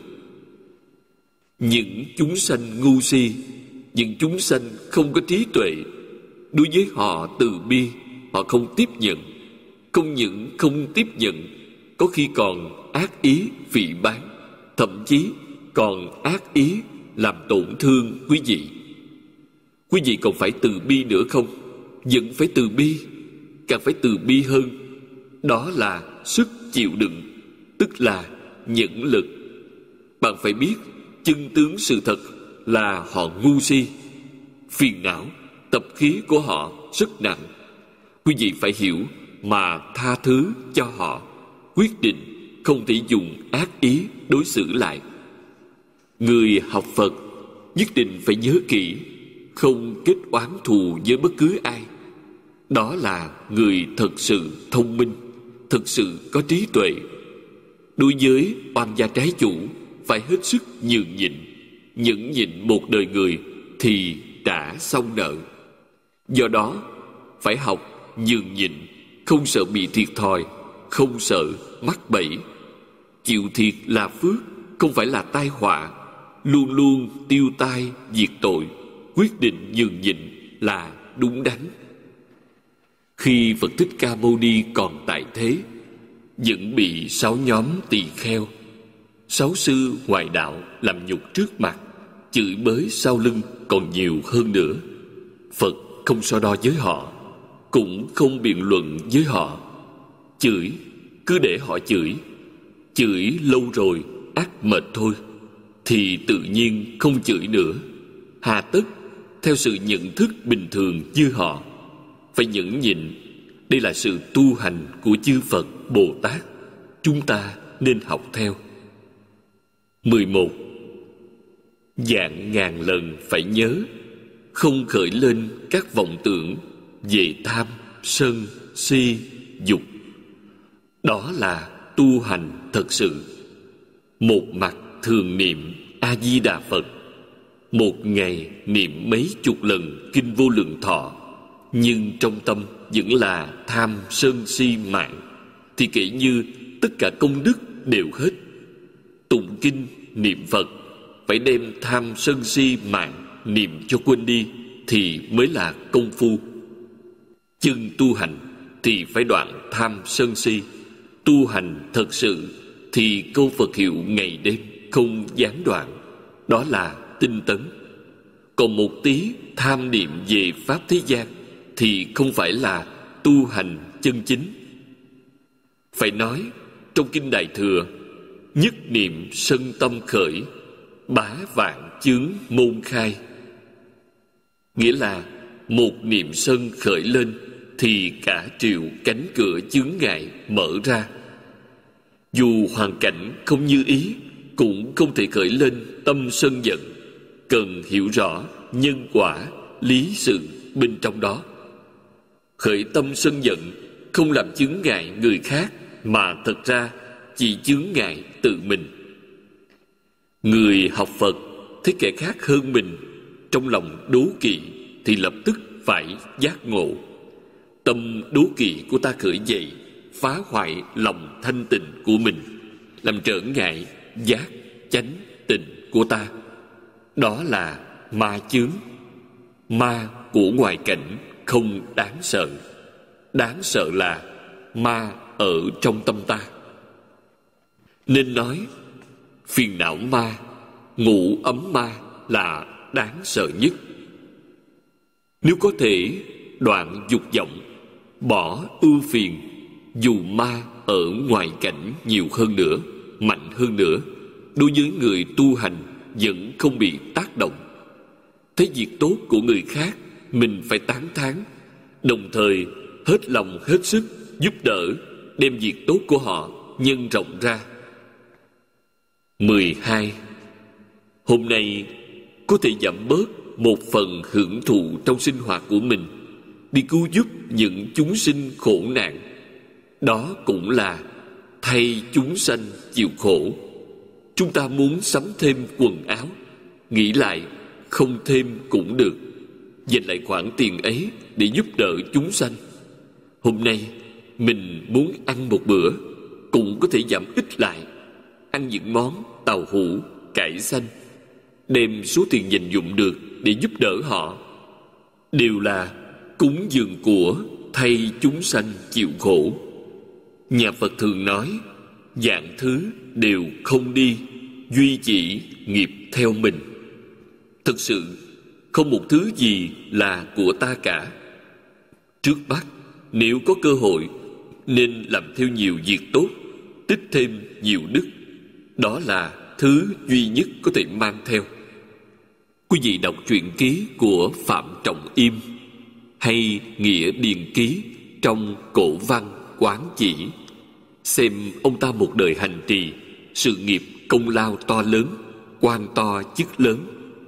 Những chúng sanh ngu si, những chúng sanh không có trí tuệ, đối với họ từ bi, họ không tiếp nhận. Không những không tiếp nhận, có khi còn ác ý phỉ báng, thậm chí còn ác ý làm tổn thương quý vị. Quý vị còn phải từ bi nữa không? Vẫn phải từ bi, càng phải từ bi hơn. Đó là sức chịu đựng, tức là nhẫn lực. Bạn phải biết chân tướng sự thật là họ ngu si, phiền não, tập khí của họ rất nặng. Quý vị phải hiểu mà tha thứ cho họ, quyết định không thể dùng ác ý đối xử lại. Người học Phật nhất định phải nhớ kỹ, không kết oán thù với bất cứ ai. Đó là người thật sự thông minh, thật sự có trí tuệ. Đối với oan gia trái chủ phải hết sức nhường nhịn, nhẫn nhịn một đời người thì trả xong nợ. Do đó phải học nhường nhịn, không sợ bị thiệt thòi, không sợ mắc bẫy. Chịu thiệt là phước, không phải là tai họa. Luôn luôn tiêu tai diệt tội, quyết định nhường nhịn là đúng đắn. Khi Phật Thích Ca Mâu Ni còn tại thế, vẫn bị sáu nhóm tỳ kheo, sáu sư ngoại đạo làm nhục trước mặt, chửi bới sau lưng còn nhiều hơn nữa. Phật không so đo với họ, cũng không biện luận với họ. Chửi, cứ để họ chửi. Chửi lâu rồi ắt mệt thôi, thì tự nhiên không chửi nữa. Hà tất theo sự nhận thức bình thường như họ. phải nhẫn nhịn. Đây là sự tu hành của chư Phật, Bồ Tát. Chúng ta nên học theo. mười một. Vạn ngàn lần phải nhớ, không khởi lên các vọng tưởng về tham, sân, si, dục. Đó là tu hành thật sự. Một mặt thường niệm A-di-đà Phật, một ngày niệm mấy chục lần kinh Vô Lượng Thọ, nhưng trong tâm vẫn là tham, sân, si, mạng, thì kể như tất cả công đức đều hết. Tụng kinh, niệm Phật phải đem tham, sân, si, mạng niệm cho quên đi thì mới là công phu. Chân tu hành thì phải đoạn tham, sân, si. Tu hành thật sự thì câu Phật hiệu ngày đêm không gián đoạn, đó là tinh tấn. Còn một tí tham niệm về pháp thế gian thì không phải là tu hành chân chính. Phải nói trong kinh Đại Thừa, nhất niệm sân tâm khởi, bá vạn chướng môn khai. Nghĩa là một niệm sân khởi lên thì cả triệu cánh cửa chướng ngại mở ra. Dù hoàn cảnh không như ý, cũng không thể khởi lên tâm sân giận. Cần hiểu rõ nhân quả, lý sự bên trong đó. Khởi tâm sân giận không làm chướng ngại người khác, mà thật ra chỉ chướng ngại tự mình. Người học Phật thấy kẻ khác hơn mình, trong lòng đố kỵ thì lập tức phải giác ngộ. Tâm đố kỵ của ta khởi dậy, phá hoại lòng thanh tịnh của mình, làm trở ngại giác, chánh, tịnh của ta. Đó là ma chướng. Ma của ngoại cảnh không đáng sợ. Đáng sợ là ma ở trong tâm ta. Nên nói phiền não ma, ngủ ấm ma là đáng sợ nhất. Nếu có thể đoạn dục vọng, bỏ ưu phiền, dù ma ở ngoại cảnh nhiều hơn nữa, mạnh hơn nữa, đối với người tu hành vẫn không bị tác động. Thấy việc tốt của người khác, mình phải tán thán, đồng thời hết lòng hết sức giúp đỡ, đem việc tốt của họ nhân rộng ra. mười hai. Hôm nay có thể giảm bớt một phần hưởng thụ trong sinh hoạt của mình, đi cứu giúp những chúng sinh khổ nạn. Đó cũng là thay chúng sanh chịu khổ. Chúng ta muốn sắm thêm quần áo, nghĩ lại không thêm cũng được, dành lại khoản tiền ấy để giúp đỡ chúng sanh. Hôm nay mình muốn ăn một bữa, cũng có thể giảm ít lại, ăn những món tàu hũ, cải xanh, đem số tiền dành dụm được để giúp đỡ họ. Đều là cúng dường của thay chúng sanh chịu khổ. Nhà Phật thường nói, vạn thứ đều không đi, duy chỉ nghiệp theo mình. Thực sự không một thứ gì là của ta cả. Trước mắt, nếu có cơ hội, nên làm theo nhiều việc tốt, tích thêm nhiều đức. Đó là thứ duy nhất có thể mang theo. Quý vị đọc truyện ký của Phạm Trọng Im hay Nghĩa Điền Ký trong Cổ Văn Quán Chỉ, xem ông ta một đời hành trì, sự nghiệp công lao to lớn, quan to chức lớn.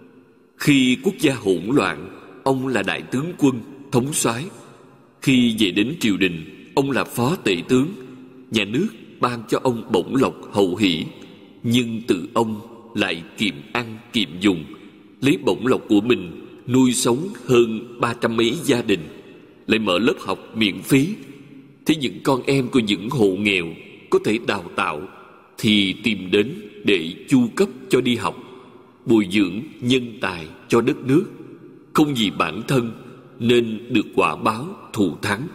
Khi quốc gia hỗn loạn, ông là đại tướng quân, thống soái. Khi về đến triều đình, ông là phó tể tướng. Nhà nước ban cho ông bổng lộc hậu hỷ, nhưng tự ông lại kiệm ăn kiệm dùng, lấy bổng lộc của mình nuôi sống hơn ba trăm mấy gia đình, lại mở lớp học miễn phí. Thế những con em của những hộ nghèo có thể đào tạo thì tìm đến để chu cấp cho đi học, bồi dưỡng nhân tài cho đất nước. Không vì bản thân nên được quả báo thù thắng.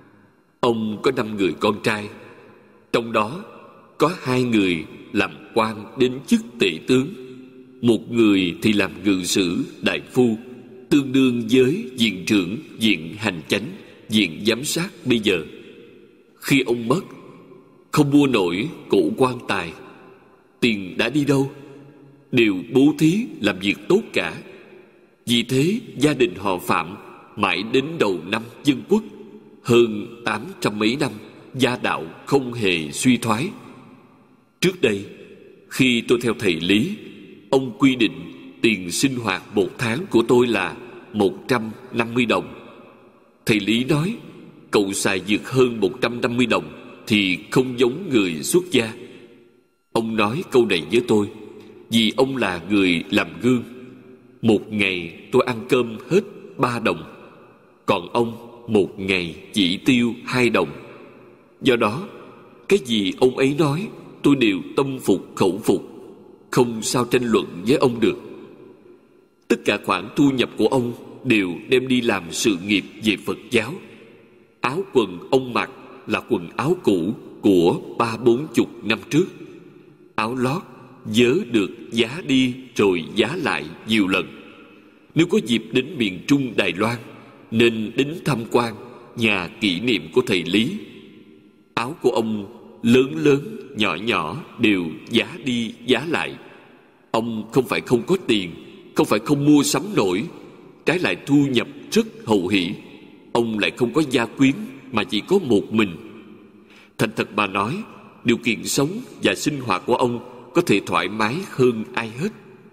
Ông có năm người con trai, trong đó có hai người làm quan đến chức tể tướng, một người thì làm ngự sử đại phu, tương đương với viện trưởng viện hành chánh, viện giám sát bây giờ. Khi ông mất, không mua nổi cổ quan tài, tiền đã đi đâu? Đều bố thí làm việc tốt cả. Vì thế gia đình họ Phạm mãi đến đầu năm Dân Quốc, hơn tám trăm mấy năm, gia đạo không hề suy thoái. Trước đây, khi tôi theo thầy Lý, ông quy định tiền sinh hoạt một tháng của tôi là một trăm năm mươi đồng. Thầy Lý nói, cậu xài vượt hơn một trăm năm mươi đồng thì không giống người xuất gia. Ông nói câu này với tôi vì ông là người làm gương. Một ngày tôi ăn cơm hết ba đồng, còn ông một ngày chỉ tiêu hai đồng. Do đó, cái gì ông ấy nói tôi đều tâm phục khẩu phục, không sao tranh luận với ông được. Tất cả khoản thu nhập của ông đều đem đi làm sự nghiệp về Phật giáo. Áo quần ông mặc là quần áo cũ của ba bốn chục năm trước. Áo lót vớ được giá đi rồi giá lại nhiều lần. Nếu có dịp đến miền Trung Đài Loan, nên đến tham quan nhà kỷ niệm của thầy Lý. Áo của ông lớn lớn, nhỏ nhỏ đều giá đi giá lại. Ông không phải không có tiền, không phải không mua sắm nổi, trái lại thu nhập rất hậu hỷ. Ông lại không có gia quyến, mà chỉ có một mình. Thành thật mà nói, điều kiện sống và sinh hoạt của ông có thể thoải mái hơn ai hết.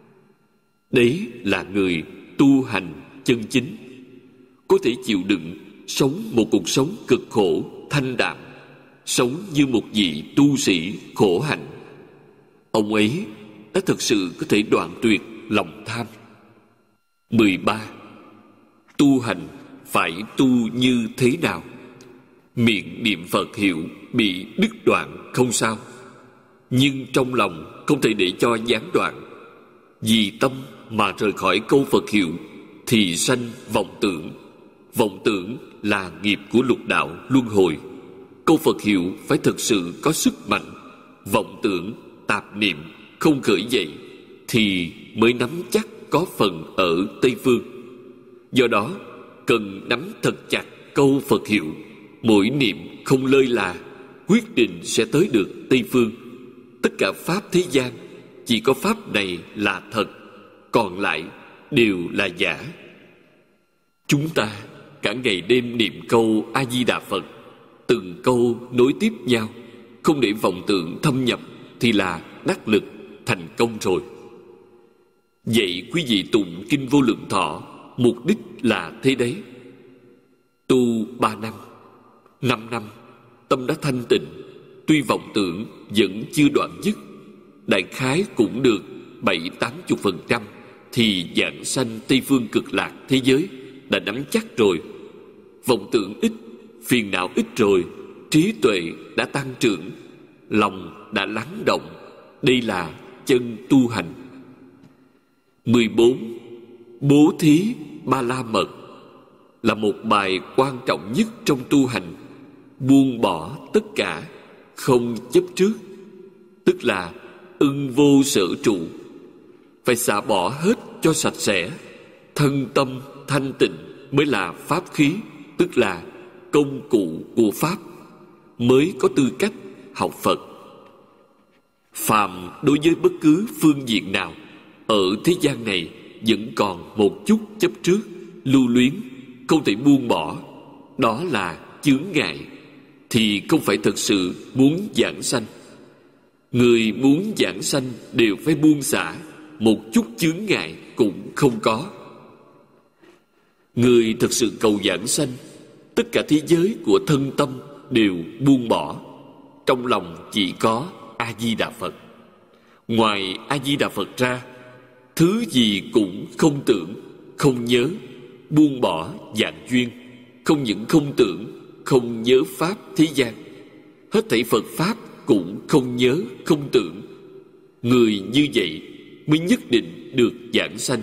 Đấy là người tu hành chân chính, có thể chịu đựng sống một cuộc sống cực khổ, thanh đạm, sống như một vị tu sĩ khổ hạnh. Ông ấy đã thực sự có thể đoạn tuyệt lòng tham. mười ba. Tu hành phải tu như thế nào? Miệng niệm Phật hiệu bị đứt đoạn không sao, nhưng trong lòng không thể để cho gián đoạn. Vì tâm mà rời khỏi câu Phật hiệu thì sanh vọng tưởng. Vọng tưởng là nghiệp của lục đạo luân hồi. Câu Phật hiệu phải thực sự có sức mạnh. Vọng tưởng, tạp niệm không khởi dậy thì mới nắm chắc có phần ở Tây Phương. Do đó cần nắm thật chặt câu Phật hiệu, mỗi niệm không lơi là, quyết định sẽ tới được Tây Phương. Tất cả pháp thế gian chỉ có pháp này là thật, còn lại đều là giả. Chúng ta cả ngày đêm niệm câu A Di Đà Phật, từng câu nối tiếp nhau, không để vọng tưởng thâm nhập thì là đắc lực, thành công rồi. Vậy quý vị tụng kinh Vô Lượng Thọ, mục đích là thế đấy. Tu ba năm, năm năm, tâm đã thanh tịnh, tuy vọng tưởng vẫn chưa đoạn dứt, đại khái cũng được bảy tám chục phần trăm thì vãng sanh Tây Phương Cực Lạc thế giới đã nắm chắc rồi. Vọng tưởng ít, phiền não ít rồi, trí tuệ đã tăng trưởng, lòng đã lắng động. Đây là chân tu hành. mười bốn. Bố thí ba la mật là một bài quan trọng nhất trong tu hành. Buông bỏ tất cả, không chấp trước, tức là ưng vô sở trụ. Phải xả bỏ hết cho sạch sẽ. Thân tâm thanh tịnh mới là pháp khí, tức là công cụ của pháp, mới có tư cách học Phật. Phàm đối với bất cứ phương diện nào ở thế gian này vẫn còn một chút chấp trước, lưu luyến, không thể buông bỏ, đó là chướng ngại, thì không phải thật sự muốn giảng sanh. Người muốn giảng sanh đều phải buông xả, một chút chướng ngại cũng không có. Người thực sự cầu giảng sanh, tất cả thế giới của thân tâm đều buông bỏ, trong lòng chỉ có A Di Đà Phật. Ngoài A Di Đà Phật ra, thứ gì cũng không tưởng, không nhớ, buông bỏ dạng duyên. Không những không tưởng, không nhớ pháp thế gian, hết thảy Phật pháp cũng không nhớ, không tưởng. Người như vậy mới nhất định được giảng sanh.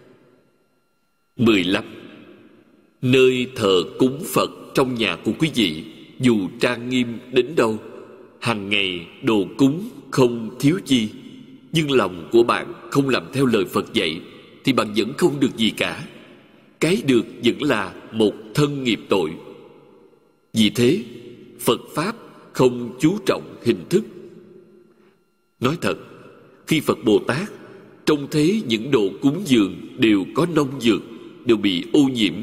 mười lăm. Nơi thờ cúng Phật trong nhà của quý vị, dù trang nghiêm đến đâu, hàng ngày đồ cúng không thiếu chi, nhưng lòng của bạn không làm theo lời Phật dạy thì bạn vẫn không được gì cả. Cái được vẫn là một thân nghiệp tội. Vì thế, Phật Pháp không chú trọng hình thức. Nói thật, khi Phật Bồ Tát trông thấy những đồ cúng dường đều có nông dược, đều bị ô nhiễm,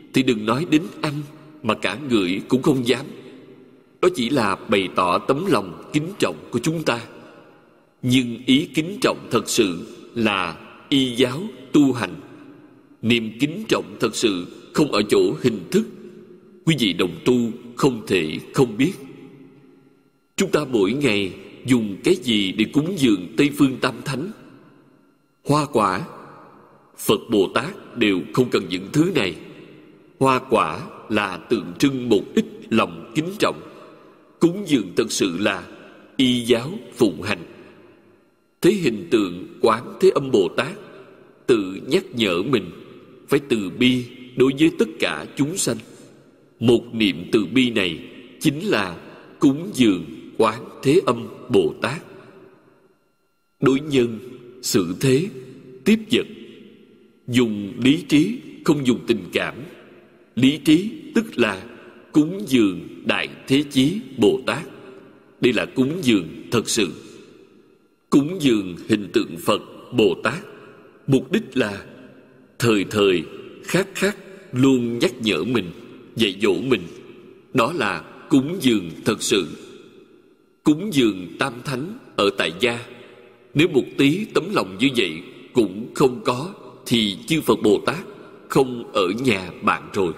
thì đừng nói đến ăn, mà cả ngửi cũng không dám. Đó chỉ là bày tỏ tấm lòng kính trọng của chúng ta. Nhưng ý kính trọng thật sự là y giáo tu hành. Niềm kính trọng thật sự không ở chỗ hình thức. Quý vị đồng tu không thể không biết. Chúng ta mỗi ngày dùng cái gì để cúng dường Tây Phương Tam Thánh? Hoa quả. Phật Bồ Tát đều không cần những thứ này. Hoa quả là tượng trưng một ít lòng kính trọng. Cúng dường thật sự là y giáo phụng hành. Thế hình tượng Quán Thế Âm Bồ Tát tự nhắc nhở mình phải từ bi đối với tất cả chúng sanh. Một niệm từ bi này chính là cúng dường Quán Thế Âm Bồ Tát. Đối nhân, xử thế, tiếp vật, dùng lý trí, không dùng tình cảm. Lý trí tức là cúng dường Đại Thế Chí Bồ Tát. Đây là cúng dường thật sự. Cúng dường hình tượng Phật Bồ Tát, mục đích là thời thời khắc khắc luôn nhắc nhở mình, dạy dỗ mình. Đó là cúng dường thật sự. Cúng dường Tam Thánh ở tại gia, nếu một tí tấm lòng như vậy cũng không có, thì chư Phật Bồ Tát không ở nhà bạn rồi.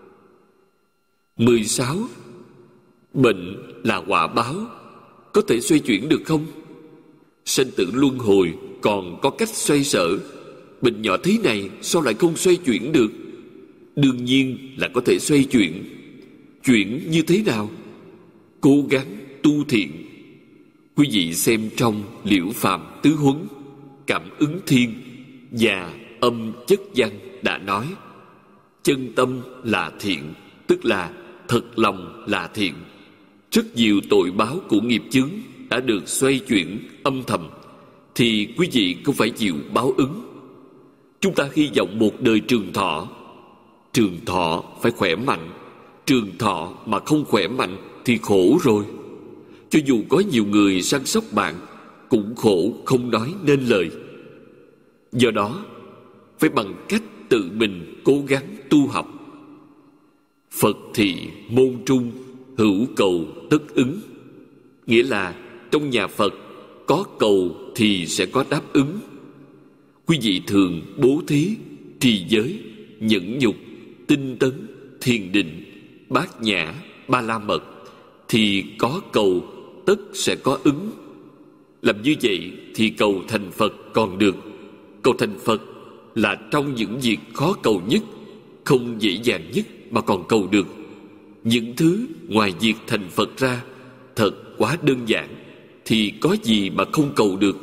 mười sáu. Bệnh là quả báo, có thể xoay chuyển được không? Sanh tử luân hồi còn có cách xoay sở. Bệnh nhỏ thế này sao lại không xoay chuyển được? Đương nhiên là có thể xoay chuyển. Chuyển như thế nào? Cố gắng tu thiện. Quý vị xem trong Liễu Phàm Tứ Huấn, Cảm Ứng Thiên và Âm Chất Văn đã nói, chân tâm là thiện, tức là thật lòng là thiện. Rất nhiều tội báo của nghiệp chướng đã được xoay chuyển âm thầm, thì quý vị không phải chịu báo ứng. Chúng ta hy vọng một đời trường thọ. Trường thọ phải khỏe mạnh. Trường thọ mà không khỏe mạnh thì khổ rồi. Cho dù có nhiều người săn sóc bạn, cũng khổ không nói nên lời. Do đó phải bằng cách tự mình cố gắng tu học. Phật thị môn trung, hữu cầu tất ứng. Nghĩa là trong nhà Phật có cầu thì sẽ có đáp ứng. Quý vị thường bố thí, trì giới, nhẫn nhục, tinh tấn, thiền định, bát nhã, ba la mật, thì có cầu tất sẽ có ứng. Làm như vậy thì cầu thành Phật còn được. Cầu thành Phật là trong những việc khó cầu nhất, không dễ dàng nhất mà còn cầu được. Những thứ ngoài việc thành Phật ra thật quá đơn giản, thì có gì mà không cầu được.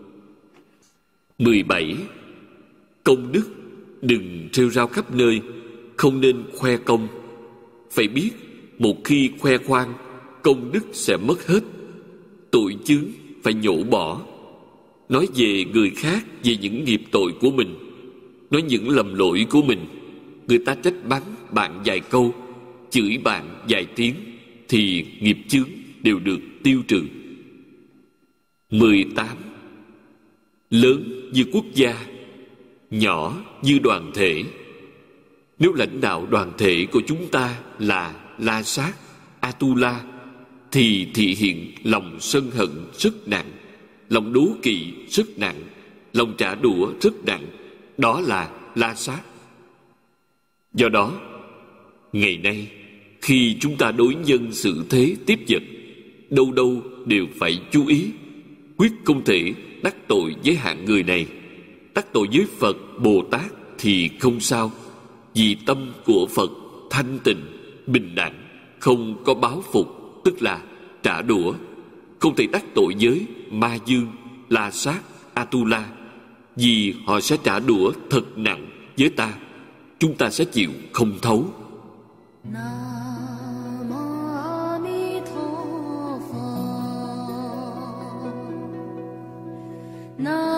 mười bảy. Công đức đừng rêu rao khắp nơi, không nên khoe công. Phải biết, một khi khoe khoang, công đức sẽ mất hết. Tội chướng phải nhổ bỏ. Nói về người khác, về những nghiệp tội của mình, nói những lầm lỗi của mình, người ta trách mắng bạn vài câu, chửi bạn vài tiếng, thì nghiệp chướng đều được tiêu trừ. mười tám. Lớn như quốc gia, nhỏ như đoàn thể. Nếu lãnh đạo đoàn thể của chúng ta là La Sát, Atula, thì thị hiện lòng sân hận rất nặng, lòng đố kỵ rất nặng, lòng trả đũa rất nặng. Đó là La Sát. Do đó, ngày nay khi chúng ta đối nhân xử thế tiếp vật, đâu đâu đều phải chú ý, quyết không thể đắc tội với hạng người này. Đắc tội với Phật Bồ Tát thì không sao, vì tâm của Phật thanh tịnh, bình đẳng, không có báo phục, tức là trả đũa. Không thể đắc tội với Ma Dương, La Sát, Atula, vì họ sẽ trả đũa thật nặng với ta. Chúng ta sẽ chịu không thấu. Nam